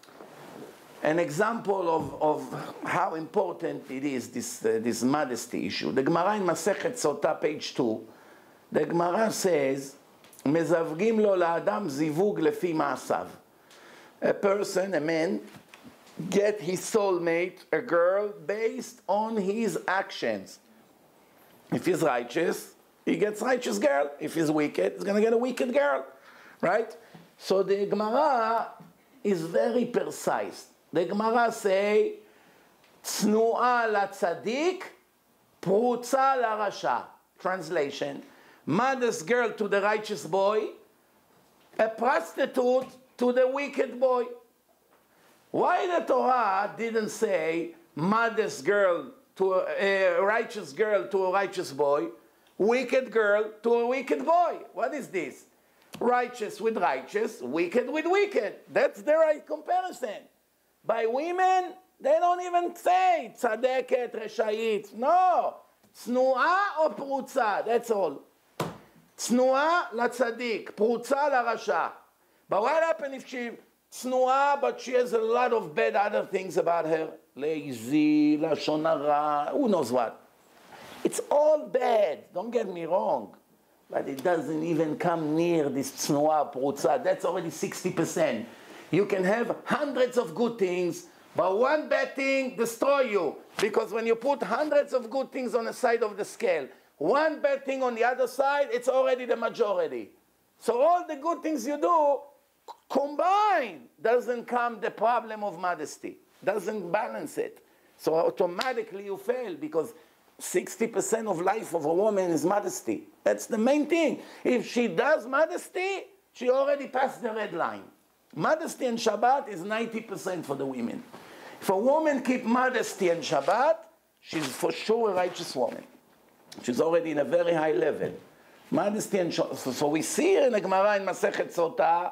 An example of, of how important it is, this, uh, this modesty issue. The Gemara in Masechet Sota, page two, the Gemara says, מזווגים לו לאדם זיווג לפי מעשיו. A person, a man, get his soulmate, a girl, based on his actions. If he's righteous, he gets righteous girl. If he's wicked, he's going to get a wicked girl. Right? So the Gemara is very precise. The Gemara say, צנועה לצדיק, פרוצה לרשע. Translation, modest girl to the righteous boy, a prostitute to the wicked boy. Why the Torah didn't say modest girl to a, a righteous girl to a righteous boy, wicked girl to a wicked boy? What is this? Righteous with righteous, wicked with wicked. That's the right comparison. By women, they don't even say tzadeket, reshayit. No. צנועה or פרוצה, that's all. צנועה לצדיק, פרוצה לרשע. But what happens if she צנועה, but she has a lot of bad other things about her? Lazy, לשון הרע, who knows what? It's all bad, don't get me wrong. But it doesn't even come near this צנועה, פרוצה. That's already sixty percent. You can have hundreds of good things, but one bad thing destroy you. Because when you put hundreds of good things on the side of the scale, one bad thing on the other side, it's already the majority. So all the good things you do, combined, doesn't come the problem of modesty. Doesn't balance it. So automatically you fail because sixty percent of life of a woman is modesty. That's the main thing. If she does modesty, she already passed the red line. Modesty and Shabbat is ninety percent for the women. If a woman keep modesty and Shabbat, she's for sure a righteous woman. She's already in a very high level. Modesty and Shabbat. So, so we see here in the Gemara in Masechet Sota,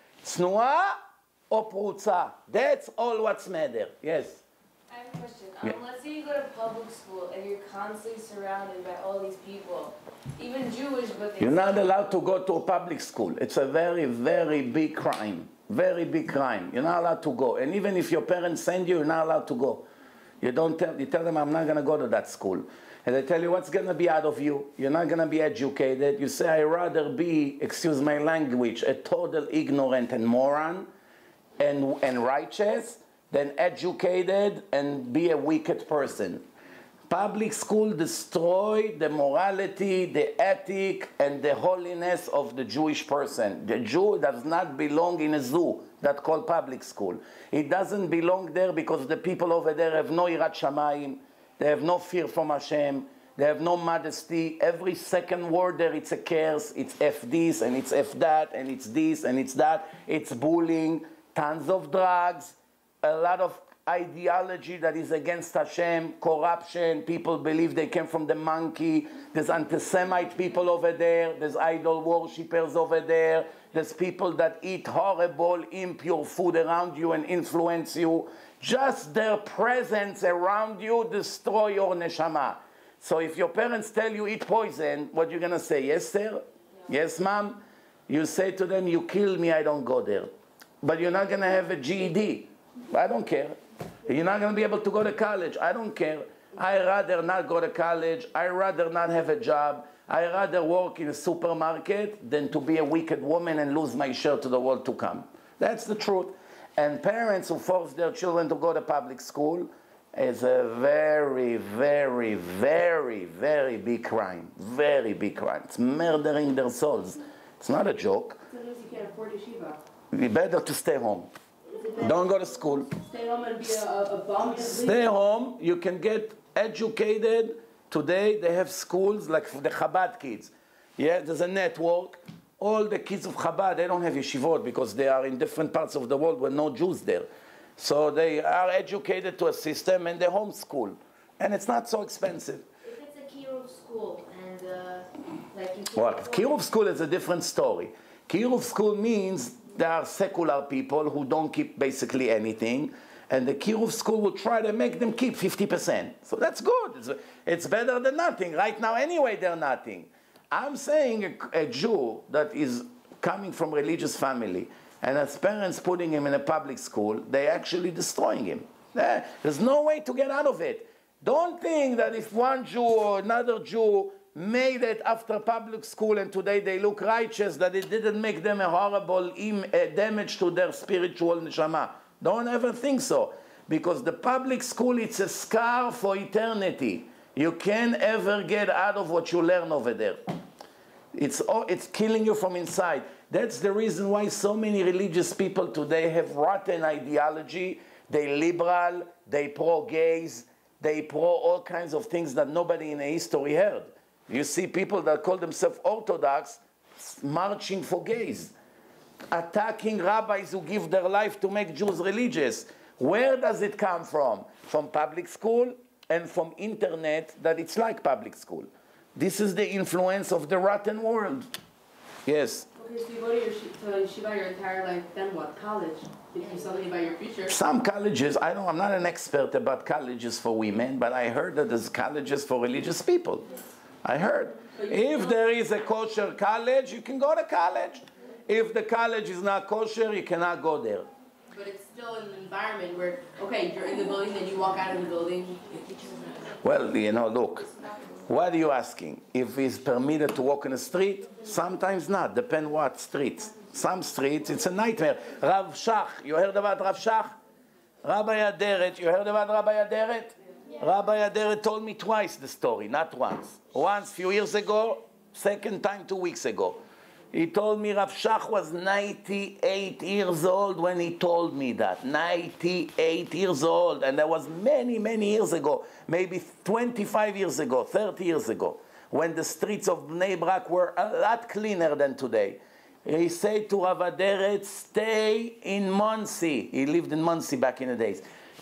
צנועה or פרוצה. That's all what's matter. Yes? I have a question. Um, Yeah. Let's say you go to public school and you're constantly surrounded by all these people, even Jewish, but they... You're not allowed to go to a public school. It's a very, very big crime. Very big crime. You're not allowed to go. And even if your parents send you, you're not allowed to go. You don't tell, you tell them, I'm not going to go to that school. And they tell you, what's going to be out of you? You're not going to be educated. You say, I'd rather be, excuse my language, a total ignorant and moron and, and righteous than educated and be a wicked person. Public school destroy the morality, the ethic, and the holiness of the Jewish person. The Jew does not belong in a zoo that's called public school. It doesn't belong there because the people over there have no yirat shamayim, they have no fear from Hashem, they have no modesty. Every second word there, it's a curse, it's F this, and it's F that, and it's this, and it's that. It's bullying, tons of drugs, a lot of ideology that is against Hashem, corruption, people believe they came from the monkey, there's anti-Semite people over there, there's idol worshippers over there, there's people that eat horrible, impure food around you and influence you. Just their presence around you destroy your neshama. So if your parents tell you eat poison, what you gonna say? Yes, sir? Yeah. Yes, ma'am? You say to them, you kill me, I don't go there. But you're not gonna have a G E D. I don't care. You're not going to be able to go to college. I don't care. I'd rather not go to college. I'd rather not have a job. I'd rather work in a supermarket than to be a wicked woman and lose my share to the world to come. That's the truth. And parents who force their children to go to public school is a very, very, very, very big crime. Very big crime. It's murdering their souls. It's not a joke. Sometimes you can't afford yeshiva. It's better to stay home. Don't go to school. Stay home and be a, a bum. Stay home. You can get educated. Today they have schools like for the Chabad kids. Yeah, there's a network. All the kids of Chabad, they don't have yeshivot because they are in different parts of the world where no Jews there. So they are educated to a system and they homeschool. And it's not so expensive. If it's a Kiruv school and uh, like you Well, Kiruv school is a different story. Kiruv school means there are secular people who don't keep basically anything. And the Kiruv school will try to make them keep fifty percent. So that's good. It's, it's better than nothing. Right now anyway they're nothing. I'm saying a, a Jew that is coming from religious family and his parents putting him in a public school, they actually destroying him. There's no way to get out of it. Don't think that if one Jew or another Jew made it after public school and today they look righteous, that it didn't make them a horrible im- uh, damage to their spiritual neshama. Don't ever think so. Because the public school, it's a scar for eternity. You can't ever get out of what you learn over there. It's, it's killing you from inside. That's the reason why so many religious people today have rotten ideology. They liberal, they pro-gays, they pro all kinds of things that nobody in the history heard. You see people that call themselves Orthodox marching for gays, attacking rabbis who give their life to make Jews religious. Where does it come from? From public school and from internet that it's like public school. This is the influence of the rotten world. Yes? Okay, so you go to your shi- to yeshiva your entire life, then what? College? Did you do something about your future? Some colleges, I don't, I'm not an expert about colleges for women, but I heard that there's colleges for religious people. I heard. If there is a kosher college, you can go to college. If the college is not kosher, you cannot go there. But it's still an environment where, okay, you're in the building, then you walk out of the building. Well, you know, look, what are you asking? If it's permitted to walk in the street? Sometimes not, depend what streets. Some streets, it's a nightmare. Rav Shach, you heard about Rav Shach? Rabbi Aderet, you heard about Rabbi Aderet? Yeah. Rabbi Aderet told me twice the story, not once. Once, few years ago, second time, two weeks ago. He told me Rav Shach was ninety-eight years old when he told me that. ninety-eight years old. And that was many, many years ago. Maybe twenty-five years ago, thirty years ago. When the streets of Bnei Brak were a lot cleaner than today. He said to Rav Aderet, stay in Monsey. He lived in Monsey back in the days.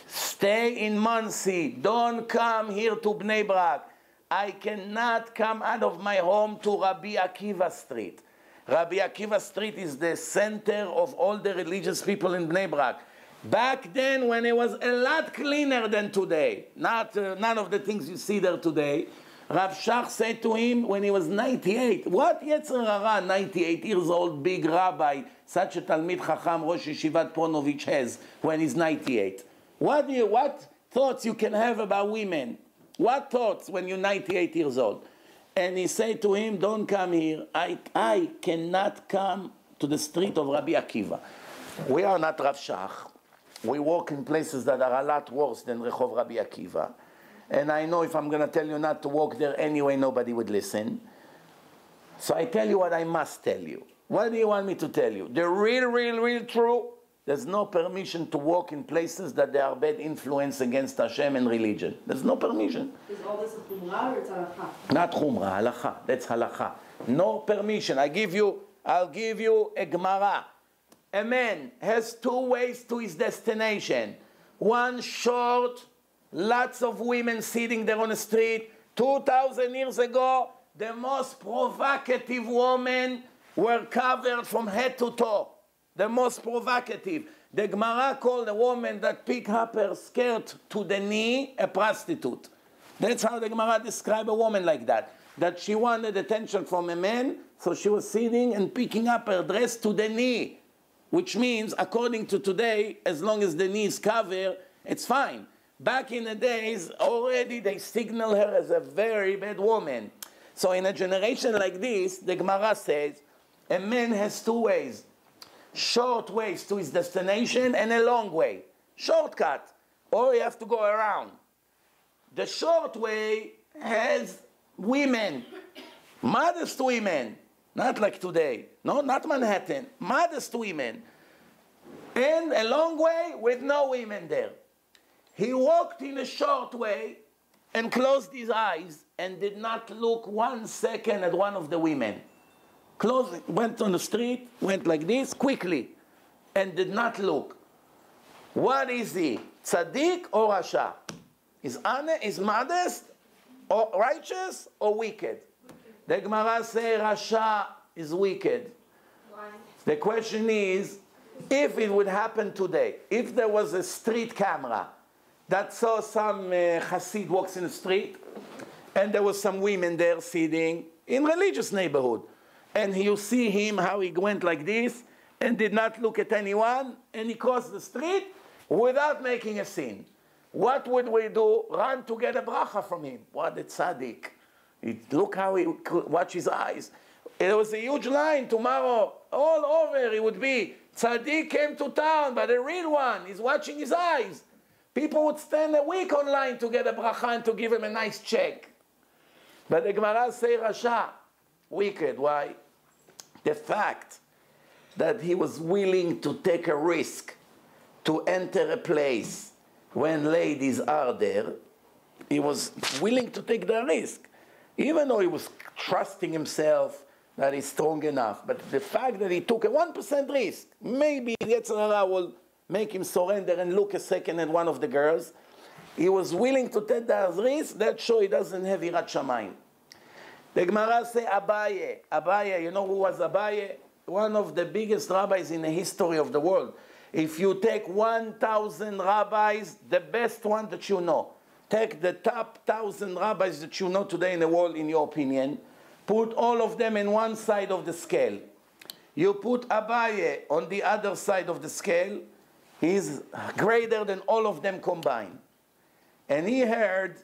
Stay in Monsey. Don't come here to Bnei Brak. I cannot come out of my home to Rabbi Akiva Street. Rabbi Akiva Street is the center of all the religious people in Bnei Brak. Back then, when it was a lot cleaner than today, not uh, none of the things you see there today, Rav Shach said to him when he was ninety-eight, what Yetzer Hara, ninety-eight years old, big rabbi, such a Talmid Chacham, Rosh Yeshivat Ponovich has when he's ninety-eight? What, do you, what thoughts you can have about women? What thoughts when you're ninety-eight years old? And he said to him, don't come here. I, I cannot come to the street of Rabbi Akiva. We are not Rav Shach. We walk in places that are a lot worse than Rehov Rabbi Akiva. And I know if I'm going to tell you not to walk there anyway, nobody would listen. So I tell you what I must tell you. What do you want me to tell you? The real, real, real true, there's no permission to walk in places that there are bad influence against Hashem and religion. There's no permission. Is all this a chumrah or it's halakha? Not chumrah, halakha. That's halakha. No permission. I give you, I'll give you a Gemara. A man has two ways to his destination. One short, lots of women sitting there on the street. Two thousand years ago, the most provocative women were covered from head to toe. The most provocative. The Gemara called a woman that picked up her skirt to the knee a prostitute. That's how the Gemara described a woman like that. That she wanted attention from a man, so she was sitting and picking up her dress to the knee. Which means, according to today, as long as the knee is covered, it's fine. Back in the days, already they signal her as a very bad woman. So in a generation like this, the Gemara says, a man has two ways. short ways to his destination and a long way. Shortcut. Or you have to go around. The short way has women, modest women, not like today. No, not Manhattan. Modest women. And a long way with no women there. He walked in a short way and closed his eyes and did not look one second at one of the women. Closed, went on the street, went like this quickly, and did not look. What is he? Tzaddik or Rasha? Is honest, is modest, or righteous, or wicked? The Gemara says Rasha is wicked. Why? The question is, if it would happen today, if there was a street camera that saw some uh, Hasid walks in the street, and there was some women there sitting in religious neighborhood, and you see him how he went like this and did not look at anyone, and he crossed the street without making a scene. What would we do? Run to get a bracha from him. What a tzaddik. He, look how he watch his eyes. There was a huge line tomorrow. All over it would be, tzaddik came to town, but a real one. He's watching his eyes. People would stand a week online to get a bracha and to give him a nice check. But the Gemara say Rasha, wicked. Why? The fact that he was willing to take a risk to enter a place when ladies are there, he was willing to take the risk, even though he was trusting himself that he's strong enough. But the fact that he took a one percent risk, maybe Yetzer Hara will make him surrender and look a second at one of the girls. He was willing to take that risk. That shows he doesn't have Yirat Shamayim. The Gemara say Abaye. Abaye, you know who was Abaye? One of the biggest rabbis in the history of the world. If you take one thousand rabbis, the best one that you know, take the top one thousand rabbis that you know today in the world, in your opinion, put all of them in one side of the scale. You put Abaye on the other side of the scale, he's greater than all of them combined. And he heard,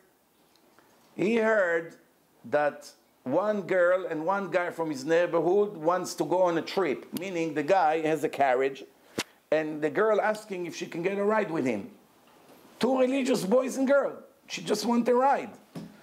he heard that one girl and one guy from his neighborhood wants to go on a trip, meaning the guy has a carriage, and the girl asking if she can get a ride with him. Two religious boys and girl. She just wants a ride.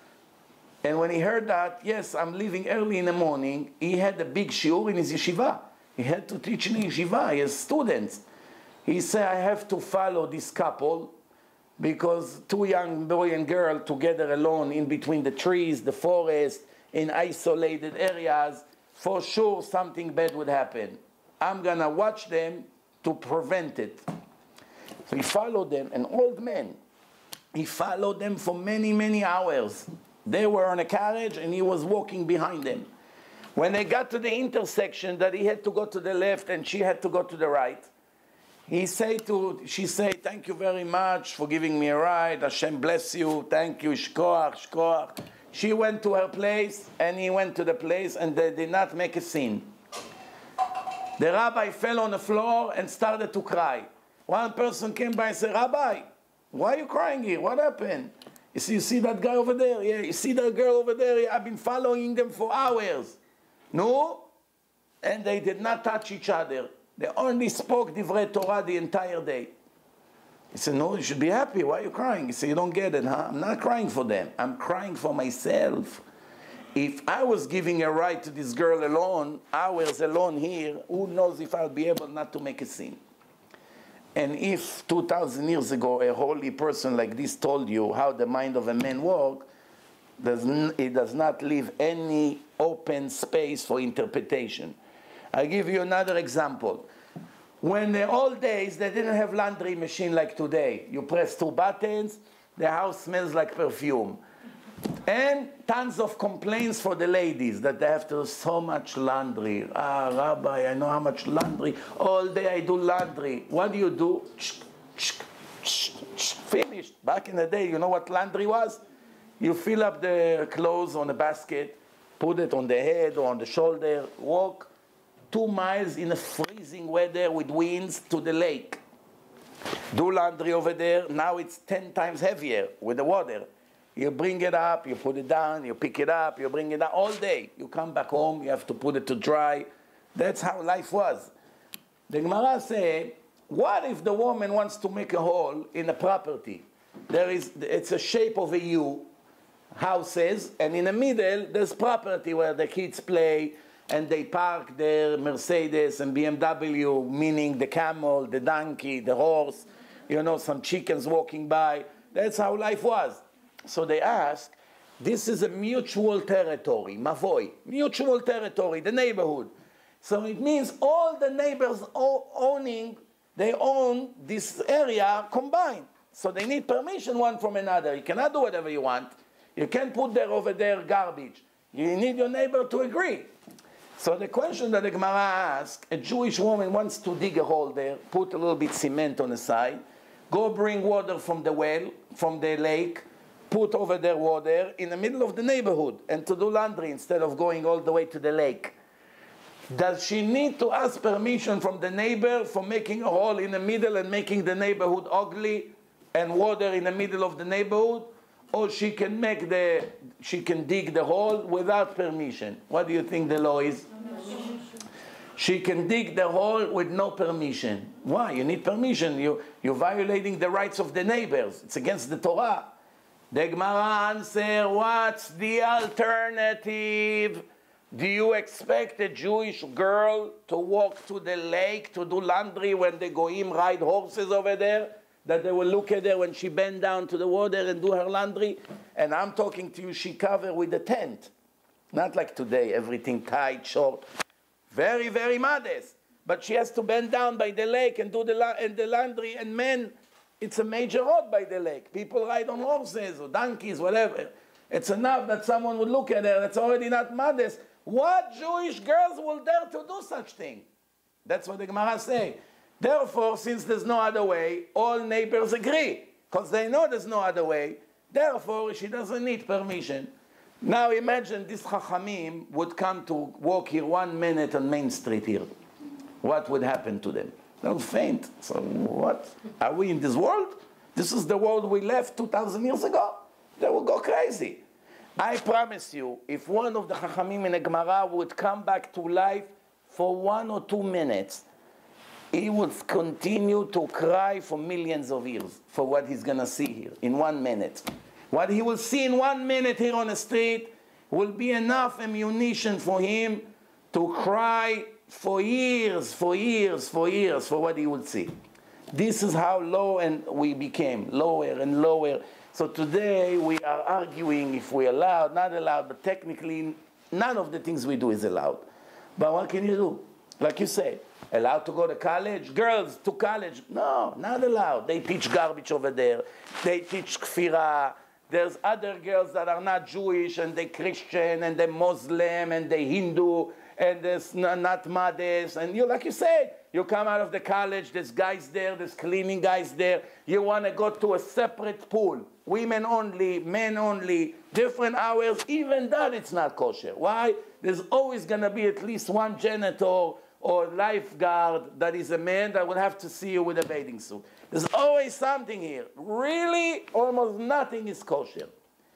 And when he heard that, yes, I'm leaving early in the morning, he had a big shiur in his yeshiva. He had to teach in yeshiva, he has students. He said, I have to follow this couple because two young boy and girl together alone in between the trees, the forest, in isolated areas, for sure something bad would happen. I'm going to watch them to prevent it. So he followed them, an old man. He followed them for many, many hours. They were on a carriage and he was walking behind them. When they got to the intersection that he had to go to the left and she had to go to the right, he said to, she said, thank you very much for giving me a ride. Hashem bless you. Thank you. Shkoach, shkoach. She went to her place and he went to the place and they did not make a scene. The rabbi fell on the floor and started to cry. One person came by and said, Rabbi, why are you crying here? What happened? You see, you see that guy over there? Yeah, you see that girl over there? Yeah, I've been following them for hours. No? And they did not touch each other. They only spoke Divrei Torah the entire day. He said, no, you should be happy. Why are you crying? He said, you don't get it, huh? I'm not crying for them. I'm crying for myself. If I was giving a ride to this girl alone, hours alone here, who knows if I'll be able not to make a scene. And if two thousand years ago a holy person like this told you how the mind of a man works, it does not leave any open space for interpretation. I'll give you another example. When the old days, they didn't have laundry machine like today. You press two buttons, the house smells like perfume. And tons of complaints for the ladies that they have to do so much laundry. Ah, Rabbi, I know how much laundry. All day I do laundry. What do you do? Finished. Back in the day, you know what laundry was? You fill up the clothes on a basket, put it on the head or on the shoulder, walk two miles in a freezing weather with winds to the lake. Do laundry over there. Now it's ten times heavier with the water. You bring it up, you put it down, you pick it up, you bring it down all day. You come back home, you have to put it to dry. That's how life was. The Gemara say, what if the woman wants to make a hole in a property? There is, it's a shape of a U, houses, and in the middle there's property where the kids play and they park their Mercedes and B M W, meaning the camel, the donkey, the horse, you know, some chickens walking by. That's how life was. So they ask, this is a mutual territory, mavoi, mutual territory, the neighborhood. So it means all the neighbors owning, they own this area combined. So they need permission one from another. You cannot do whatever you want. You can't put there over there garbage. You need your neighbor to agree. So the question that the Gemara asks, a Jewish woman wants to dig a hole there, put a little bit cement on the side, go bring water from the well, from the lake, put over there water in the middle of the neighborhood and to do laundry instead of going all the way to the lake. Does she need to ask permission from the neighbor for making a hole in the middle and making the neighborhood ugly and water in the middle of the neighborhood? Or she can make the, she can dig the hole without permission? What do you think the law is? She can dig the hole with no permission. Why? You need permission. You, you're violating the rights of the neighbors. It's against the Torah. The Gemara answer, what's the alternative? Do you expect a Jewish girl to walk to the lake to do laundry when the goyim ride horses over there? That they will look at her when she bend down to the water and do her laundry? And I'm talking to you, she covered with a tent. Not like today, everything tight, short. Very, very modest. But she has to bend down by the lake and do the, la and the laundry. And men, it's a major road by the lake. People ride on horses or donkeys, whatever. It's enough that someone would look at her. That's already not modest. What Jewish girls will dare to do such thing? That's what the Gemara say. Therefore, since there's no other way, all neighbors agree, because they know there's no other way. Therefore, she doesn't need permission. Now imagine this Chachamim would come to walk here one minute on Main Street here. What would happen to them? They'll faint. So what? Are we in this world? This is the world we left two thousand years ago? They will go crazy. I promise you, if one of the Chachamim in the Gemara would come back to life for one or two minutes, he would continue to cry for millions of years for what he's going to see here in one minute. What he will see in one minute here on the street will be enough ammunition for him to cry for years, for years, for years for what he would see. This is how low and we became, lower and lower. So today we are arguing if we allowed, not allowed, but technically none of the things we do is allowed. But what can you do? Like you say, allowed to go to college? Girls to college? No, not allowed. They teach garbage over there. They teach kfirah. There's other girls that are not Jewish and they Christian and they Muslim and they Hindu and there's not modest. And you, like you said, you come out of the college, there's guys there, there's cleaning guys there. You want to go to a separate pool. Women only, men only, different hours. Even that it's not kosher. Why? There's always going to be at least one janitor or lifeguard that is a man that will have to see you with a bathing suit. There's always something here. Really, almost nothing is kosher.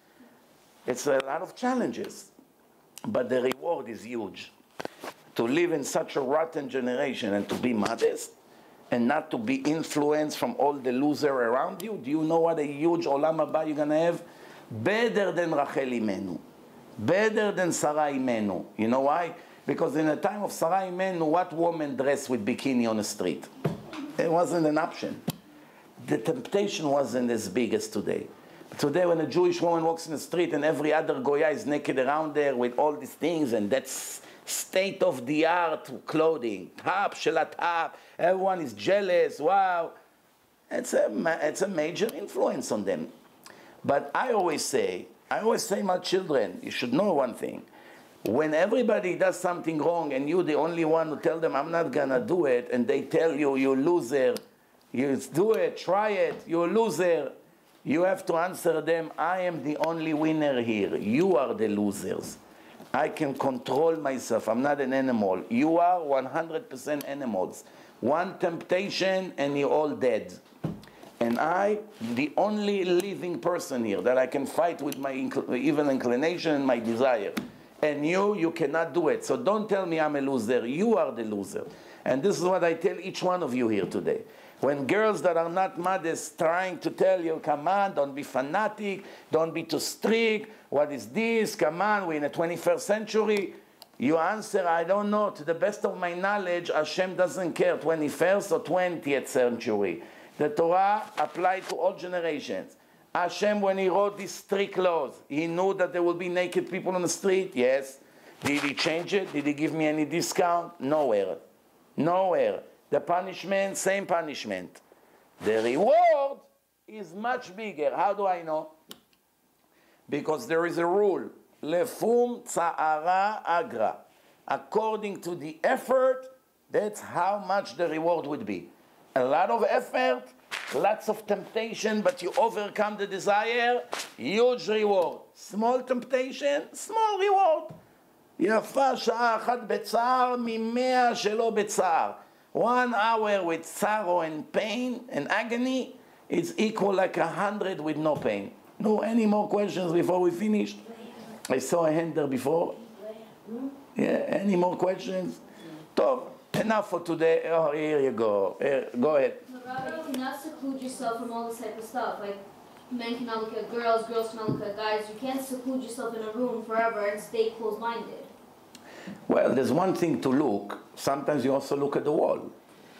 It's a lot of challenges, but the reward is huge. To live in such a rotten generation and to be modest and not to be influenced from all the loser around you, do you know what a huge olam haba you're going to have? Better than Rachel Imenu. Better than Sarah Imenu. You know why? Because in the time of Sarah Imenu, what woman dressed with bikini on the street? It wasn't an option. The temptation wasn't as big as today. Today, when a Jewish woman walks in the street and every other Goya is naked around there with all these things, and that's state-of-the-art clothing, top, shelat top, everyone is jealous, wow. It's a, it's a major influence on them. But I always say, I always say, my children, you should know one thing. When everybody does something wrong and you're the only one who tell them, I'm not gonna do it, and they tell you, you're a loser, you do it, try it, you're a loser, you have to answer them, I am the only winner here. You are the losers. I can control myself. I'm not an animal. You are one hundred percent animals. One temptation and you're all dead. And I, the only living person here that I can fight with my incl- evil inclination and my desire. And you, you cannot do it. So don't tell me I'm a loser. You are the loser. And this is what I tell each one of you here today. When girls that are not modest trying to tell you, come on, don't be fanatic, don't be too strict, what is this, come on, we're in the twenty-first century. You answer, I don't know, to the best of my knowledge, Hashem doesn't care, twenty-first or twentieth century. The Torah applied to all generations. Hashem, when he wrote these strict laws, he knew that there will be naked people on the street? Yes. Did he change it? Did he give me any discount? Nowhere. Nowhere. The punishment, same punishment. The reward is much bigger. How do I know? Because there is a rule. Lefum tza'ara agra. According to the effort, that's how much the reward would be. A lot of effort, lots of temptation, but you overcome the desire, huge reward. Small temptation, small reward. יפה שעה אחת בצער ממאה שלא בצער. One hour with sorrow and pain and agony is equal like a hundred with no pain. No, any more questions before we finish? I saw a hand there before. Yeah, any more questions? Tov, enough for today. Oh, here you go. Here, go ahead. Rabbi, you cannot seclude yourself from all this type of stuff. Like, men cannot look at girls, girls cannot look at guys. You can't seclude yourself in a room forever and stay closed-minded. Well, there's one thing to look. Sometimes you also look at the wall.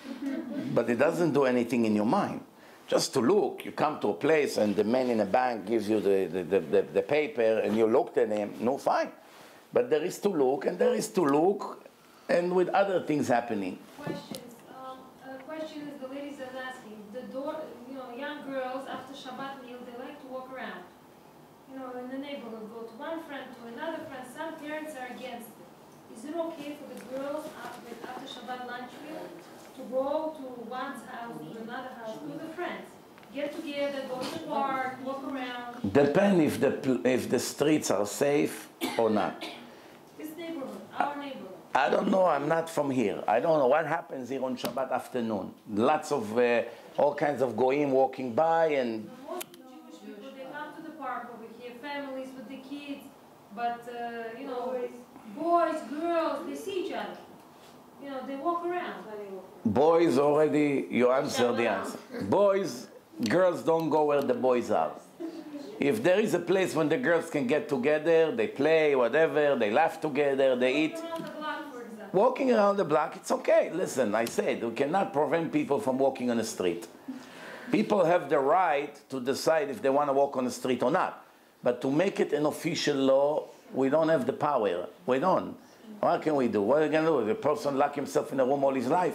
But it doesn't do anything in your mind. Just to look, you come to a place and the man in the bank gives you the, the, the, the, the paper and you looked at him, no, fine. But there is to look and there is to look and with other things happening. Questions. Um, a question is the ladies are asking. The door, you know, young girls after Shabbat meal, they like to walk around. You know, in the neighborhood, go to one friend, to another friend. Some parents are against it. Is it okay for the girls after, after Shabbat lunch meal to go to one's house, to another house, to the friends, get together, go to the park, walk around? Depend if the if the streets are safe or not. This neighborhood, our neighborhood. I don't know. I'm not from here. I don't know what happens here on Shabbat afternoon. Lots of uh, all kinds of goyim walking by and. Most Jewish people, they come to the park over here, families with the kids, but uh, you know, boys, girls, they see each other. You know, they walk around. Boys already, you answered the answer. Boys, girls don't go where the boys are. If there is a place when the girls can get together, they play, whatever, they laugh together, they eat. Around the block, for example. Walking around the block, it's okay. Listen, I said, we cannot prevent people from walking on the street. People have the right to decide if they want to walk on the street or not. But to make it an official law, we don't have the power. We don't. What can we do? What are we going to do? The person lock himself in a room all his life.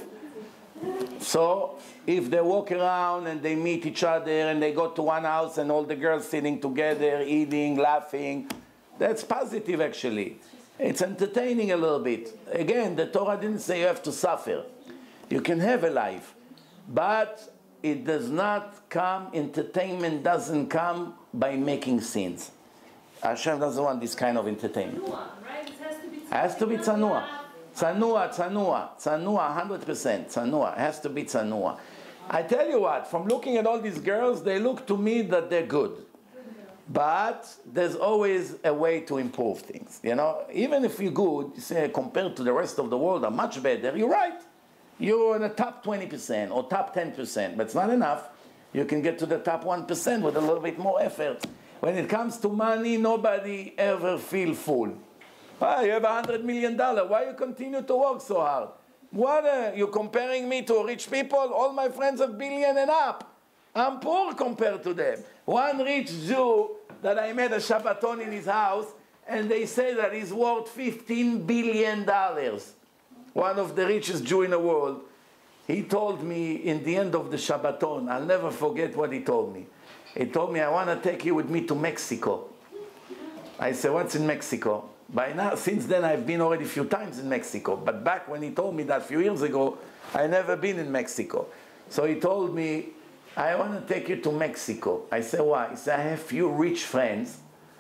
So, if they walk around and they meet each other and they go to one house and all the girls sitting together, eating, laughing, that's positive actually. It's entertaining a little bit. Again, the Torah didn't say you have to suffer. You can have a life. But it does not come, entertainment doesn't come by making sins. Hashem doesn't want this kind of entertainment. Right? It has to be Has to be tzanua. Tzanua, tzanua, tzanua, one hundred percent. Tzanua, it has to be tzanua. I tell you what, from looking at all these girls, they look to me that they're good. But there's always a way to improve things. You know, even if you're good, you say compared to the rest of the world, are much better. You're right. You're in the top twenty percent or top ten percent, but it's not enough. You can get to the top one percent with a little bit more effort. When it comes to money, nobody ever feels full. Ah, you have a hundred million dollars. Why you continue to work so hard? What are you comparing me to rich people? All my friends have billion and up. I'm poor compared to them. One rich Jew that I met a Shabbaton in his house, and they say that he's worth fifteen billion dollars. One of the richest Jew in the world. He told me in the end of the Shabbaton, I'll never forget what he told me. He told me, I want to take you with me to Mexico. I said, what's in Mexico? By now, since then, I've been already a few times in Mexico. But back when he told me that a few years ago, I never been in Mexico. So he told me, I want to take you to Mexico. I said, why? He said, I have few rich friends,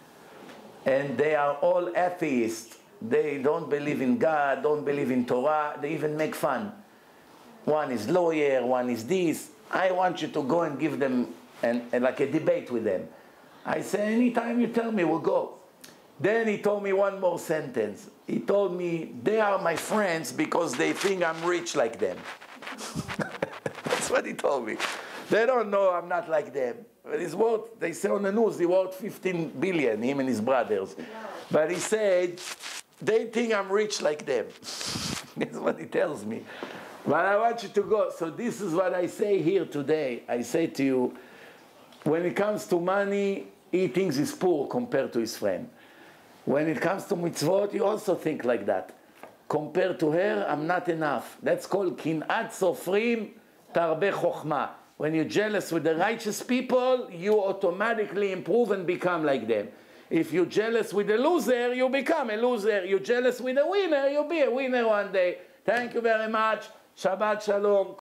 and they are all atheists. They don't believe in God, don't believe in Torah. They even make fun. One is lawyer, one is this. I want you to go and give them, an, an, like a debate with them. I said, anytime you tell me, we'll go. Then he told me one more sentence. He told me, they are my friends because they think I'm rich like them. That's what he told me. They don't know I'm not like them. But he's worth, they say on the news, he worth fifteen billion, him and his brothers. But he said, they think I'm rich like them. That's what he tells me. But I want you to go. So this is what I say here today. I say to you, when it comes to money, he thinks he's poor compared to his friend. When it comes to mitzvot, you also think like that. Compared to her, I'm not enough. That's called kin'at sofrim tarbe chokhmah. When you're jealous with the righteous people, you automatically improve and become like them. If you're jealous with a loser, you become a loser. You're jealous with a winner, you'll be a winner one day. Thank you very much. Shabbat shalom.